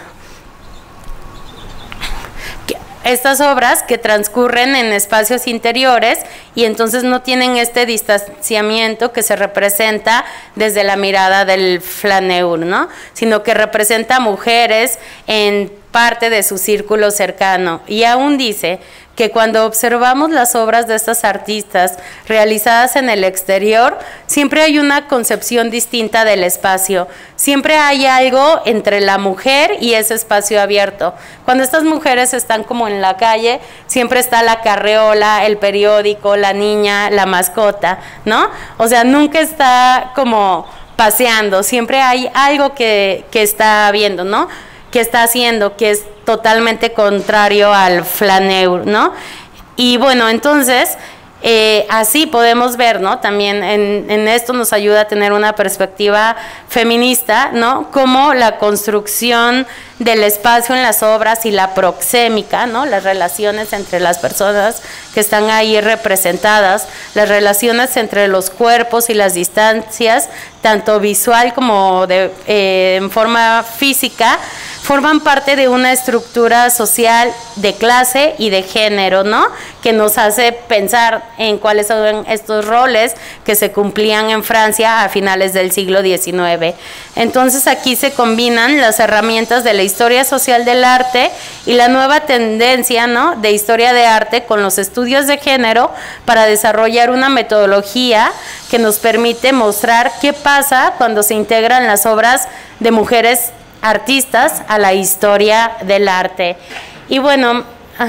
estas obras que transcurren en espacios interiores y entonces no tienen este distanciamiento que se representa desde la mirada del flaneur, ¿no? Sino que representa a mujeres en parte de su círculo cercano. Y aún dice que cuando observamos las obras de estas artistas realizadas en el exterior, siempre hay una concepción distinta del espacio, siempre hay algo entre la mujer y ese espacio abierto. Cuando estas mujeres están como en la calle, siempre está la carreola, el periódico, la niña, la mascota, ¿no? O sea, nunca está como paseando, siempre hay algo que, que está viendo, ¿no? Que está haciendo, que es totalmente contrario al flaneur, ¿no? Y bueno, entonces, eh, así podemos ver, ¿no? También en, en esto nos ayuda a tener una perspectiva feminista, ¿no? Como la construcción del espacio en las obras y la proxémica, ¿no? Las relaciones entre las personas que están ahí representadas, las relaciones entre los cuerpos y las distancias, tanto visual como de, eh, en forma física, forman parte de una estructura social de clase y de género, ¿no? Que nos hace pensar en cuáles son estos roles que se cumplían en Francia a finales del siglo diecinueve. Entonces aquí se combinan las herramientas de la historia social del arte y la nueva tendencia, ¿no?, de historia de arte con los estudios de género para desarrollar una metodología que nos permite mostrar qué pasa cuando se integran las obras de mujeres artistas a la historia del arte. Y bueno,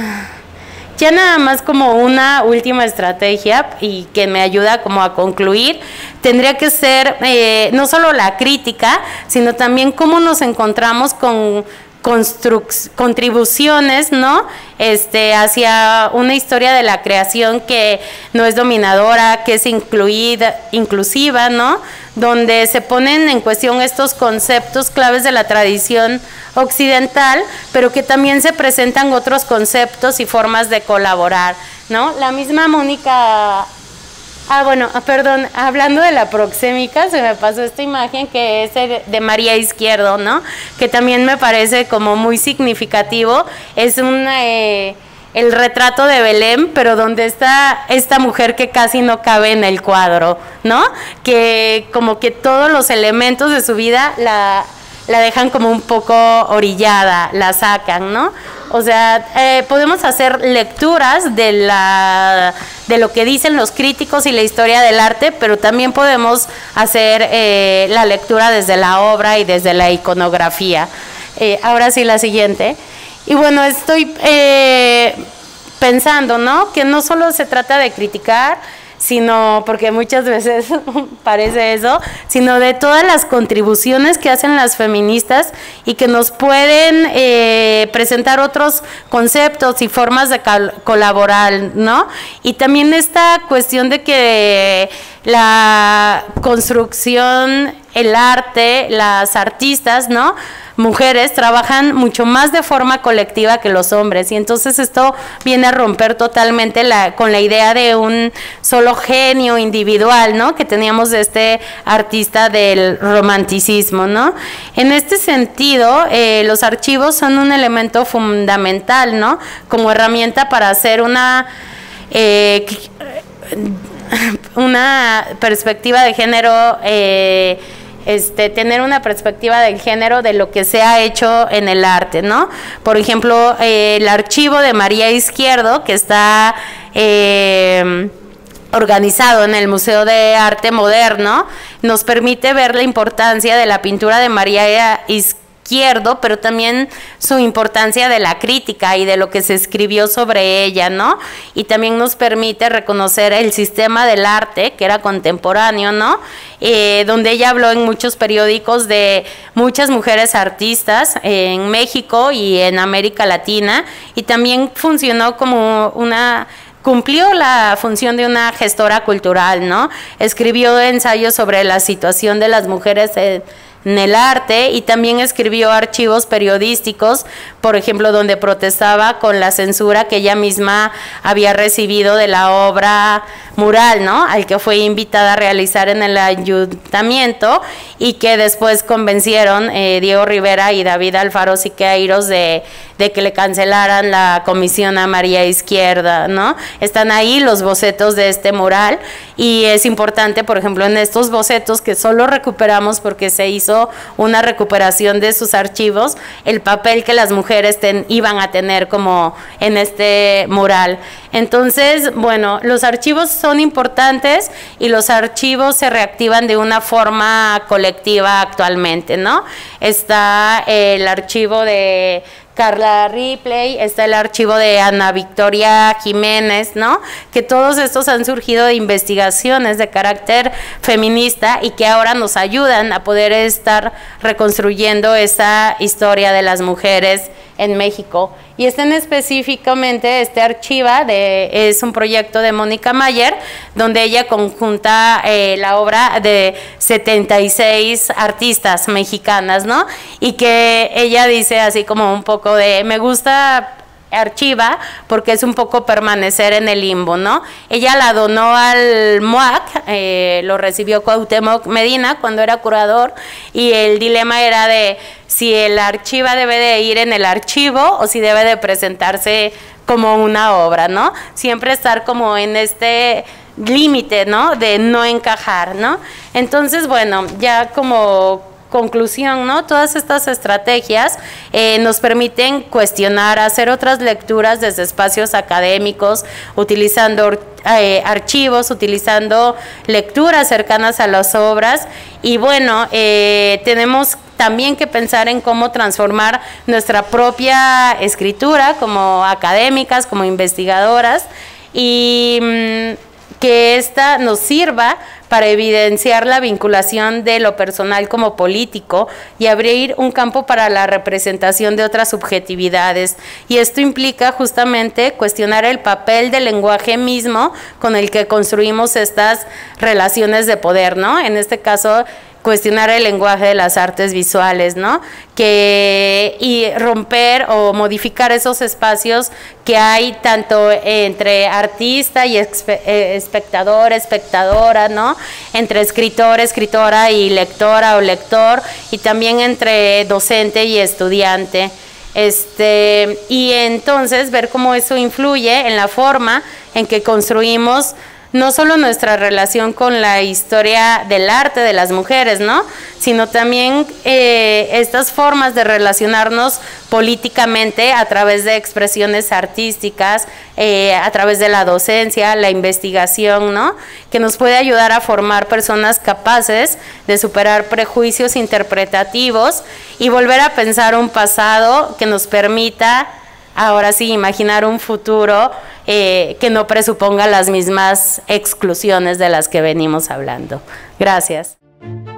ya nada más como una última estrategia y que me ayuda como a concluir, tendría que ser eh, no solo la crítica, sino también cómo nos encontramos con contribuciones, ¿no? Este, hacia una historia de la creación que no es dominadora, que es incluida, inclusiva, ¿no? Donde se ponen en cuestión estos conceptos claves de la tradición occidental, pero que también se presentan otros conceptos y formas de colaborar, ¿no? La misma Mónica... Ah, bueno, perdón, hablando de la proxémica, se me pasó esta imagen que es de María Izquierdo, ¿no? Que también me parece como muy significativo. Es un, eh, el retrato de Belén, pero donde está esta mujer que casi no cabe en el cuadro, ¿no? Que como que todos los elementos de su vida la... la dejan como un poco orillada, la sacan, ¿no? O sea, eh, podemos hacer lecturas de, la, de lo que dicen los críticos y la historia del arte, pero también podemos hacer eh, la lectura desde la obra y desde la iconografía. Eh, ahora sí, la siguiente. Y bueno, estoy eh, pensando, ¿no? Que no solo se trata de criticar, sino, porque muchas veces parece eso, sino de todas las contribuciones que hacen las feministas y que nos pueden eh, presentar otros conceptos y formas de colaborar, ¿no? Y también esta cuestión de que la construcción, el arte, las artistas, ¿no?, mujeres trabajan mucho más de forma colectiva que los hombres, y entonces esto viene a romper totalmente la, con la idea de un solo genio individual, ¿no?, que teníamos de este artista del romanticismo, ¿no? En este sentido, eh, los archivos son un elemento fundamental, ¿no?, como herramienta para hacer una eh, una perspectiva de género, eh, Este, tener una perspectiva del género de lo que se ha hecho en el arte, ¿no? Por ejemplo, eh, el archivo de María Izquierdo, que está eh, organizado en el Museo de Arte Moderno, nos permite ver la importancia de la pintura de María Izquierdo, Izquierdo, pero también su importancia de la crítica y de lo que se escribió sobre ella, ¿no? Y también nos permite reconocer el sistema del arte, que era contemporáneo, ¿no? Eh, donde ella habló en muchos periódicos de muchas mujeres artistas eh, en México y en América Latina, y también funcionó como una... cumplió la función de una gestora cultural, ¿no? Escribió ensayos sobre la situación de las mujeres en, en el arte, y también escribió archivos periodísticos, por ejemplo, donde protestaba con la censura que ella misma había recibido de la obra mural, ¿no?, al que fue invitada a realizar en el ayuntamiento, y que después convencieron eh, Diego Rivera y David Alfaro Siqueiros de, de que le cancelaran la comisión a María Izquierda, ¿no? Están ahí los bocetos de este mural, y es importante, por ejemplo, en estos bocetos que solo recuperamos porque se hizo una recuperación de sus archivos, el papel que las mujeres ten, iban a tener como en este mural. Entonces, bueno, los archivos son importantes y los archivos se reactivan de una forma colectiva actualmente, ¿no? Está el archivo de Carla Ripley, está el archivo de Ana Victoria Jiménez, ¿no? Que todos estos han surgido de investigaciones de carácter feminista y que ahora nos ayudan a poder estar reconstruyendo esa historia de las mujeres en México. Y están específicamente este archiva de, es un proyecto de Mónica Mayer, donde ella conjunta eh, la obra de setenta y seis artistas mexicanas, ¿no? Y que ella dice así como un poco de, me gusta archiva porque es un poco permanecer en el limbo, ¿no? Ella la donó al M U A C, eh, lo recibió Cuauhtémoc Medina cuando era curador, y el dilema era de si el archiva debe de ir en el archivo o si debe de presentarse como una obra, ¿no? Siempre estar como en este límite, ¿no?, de no encajar, ¿no? Entonces, bueno, ya como conclusión, ¿no?, todas estas estrategias eh, nos permiten cuestionar, hacer otras lecturas desde espacios académicos, utilizando eh, archivos, utilizando lecturas cercanas a las obras, y bueno, eh, tenemos también que pensar en cómo transformar nuestra propia escritura como académicas, como investigadoras, y mmm, que esta nos sirva para evidenciar la vinculación de lo personal como político y abrir un campo para la representación de otras subjetividades. Y esto implica justamente cuestionar el papel del lenguaje mismo con el que construimos estas relaciones de poder, ¿no? En este caso, cuestionar el lenguaje de las artes visuales, ¿no? Que, y romper o modificar esos espacios que hay tanto entre artista y espectador, espectadora, ¿no? Entre escritor, escritora y lectora o lector, y también entre docente y estudiante. Este, y entonces ver cómo eso influye en la forma en que construimos no solo nuestra relación con la historia del arte de las mujeres, ¿no? Sino también eh, estas formas de relacionarnos políticamente a través de expresiones artísticas, eh, a través de la docencia, la investigación, ¿no? Que nos puede ayudar a formar personas capaces de superar prejuicios interpretativos y volver a pensar un pasado que nos permita, ahora sí, imaginar un futuro eh, que no presuponga las mismas exclusiones de las que venimos hablando. Gracias.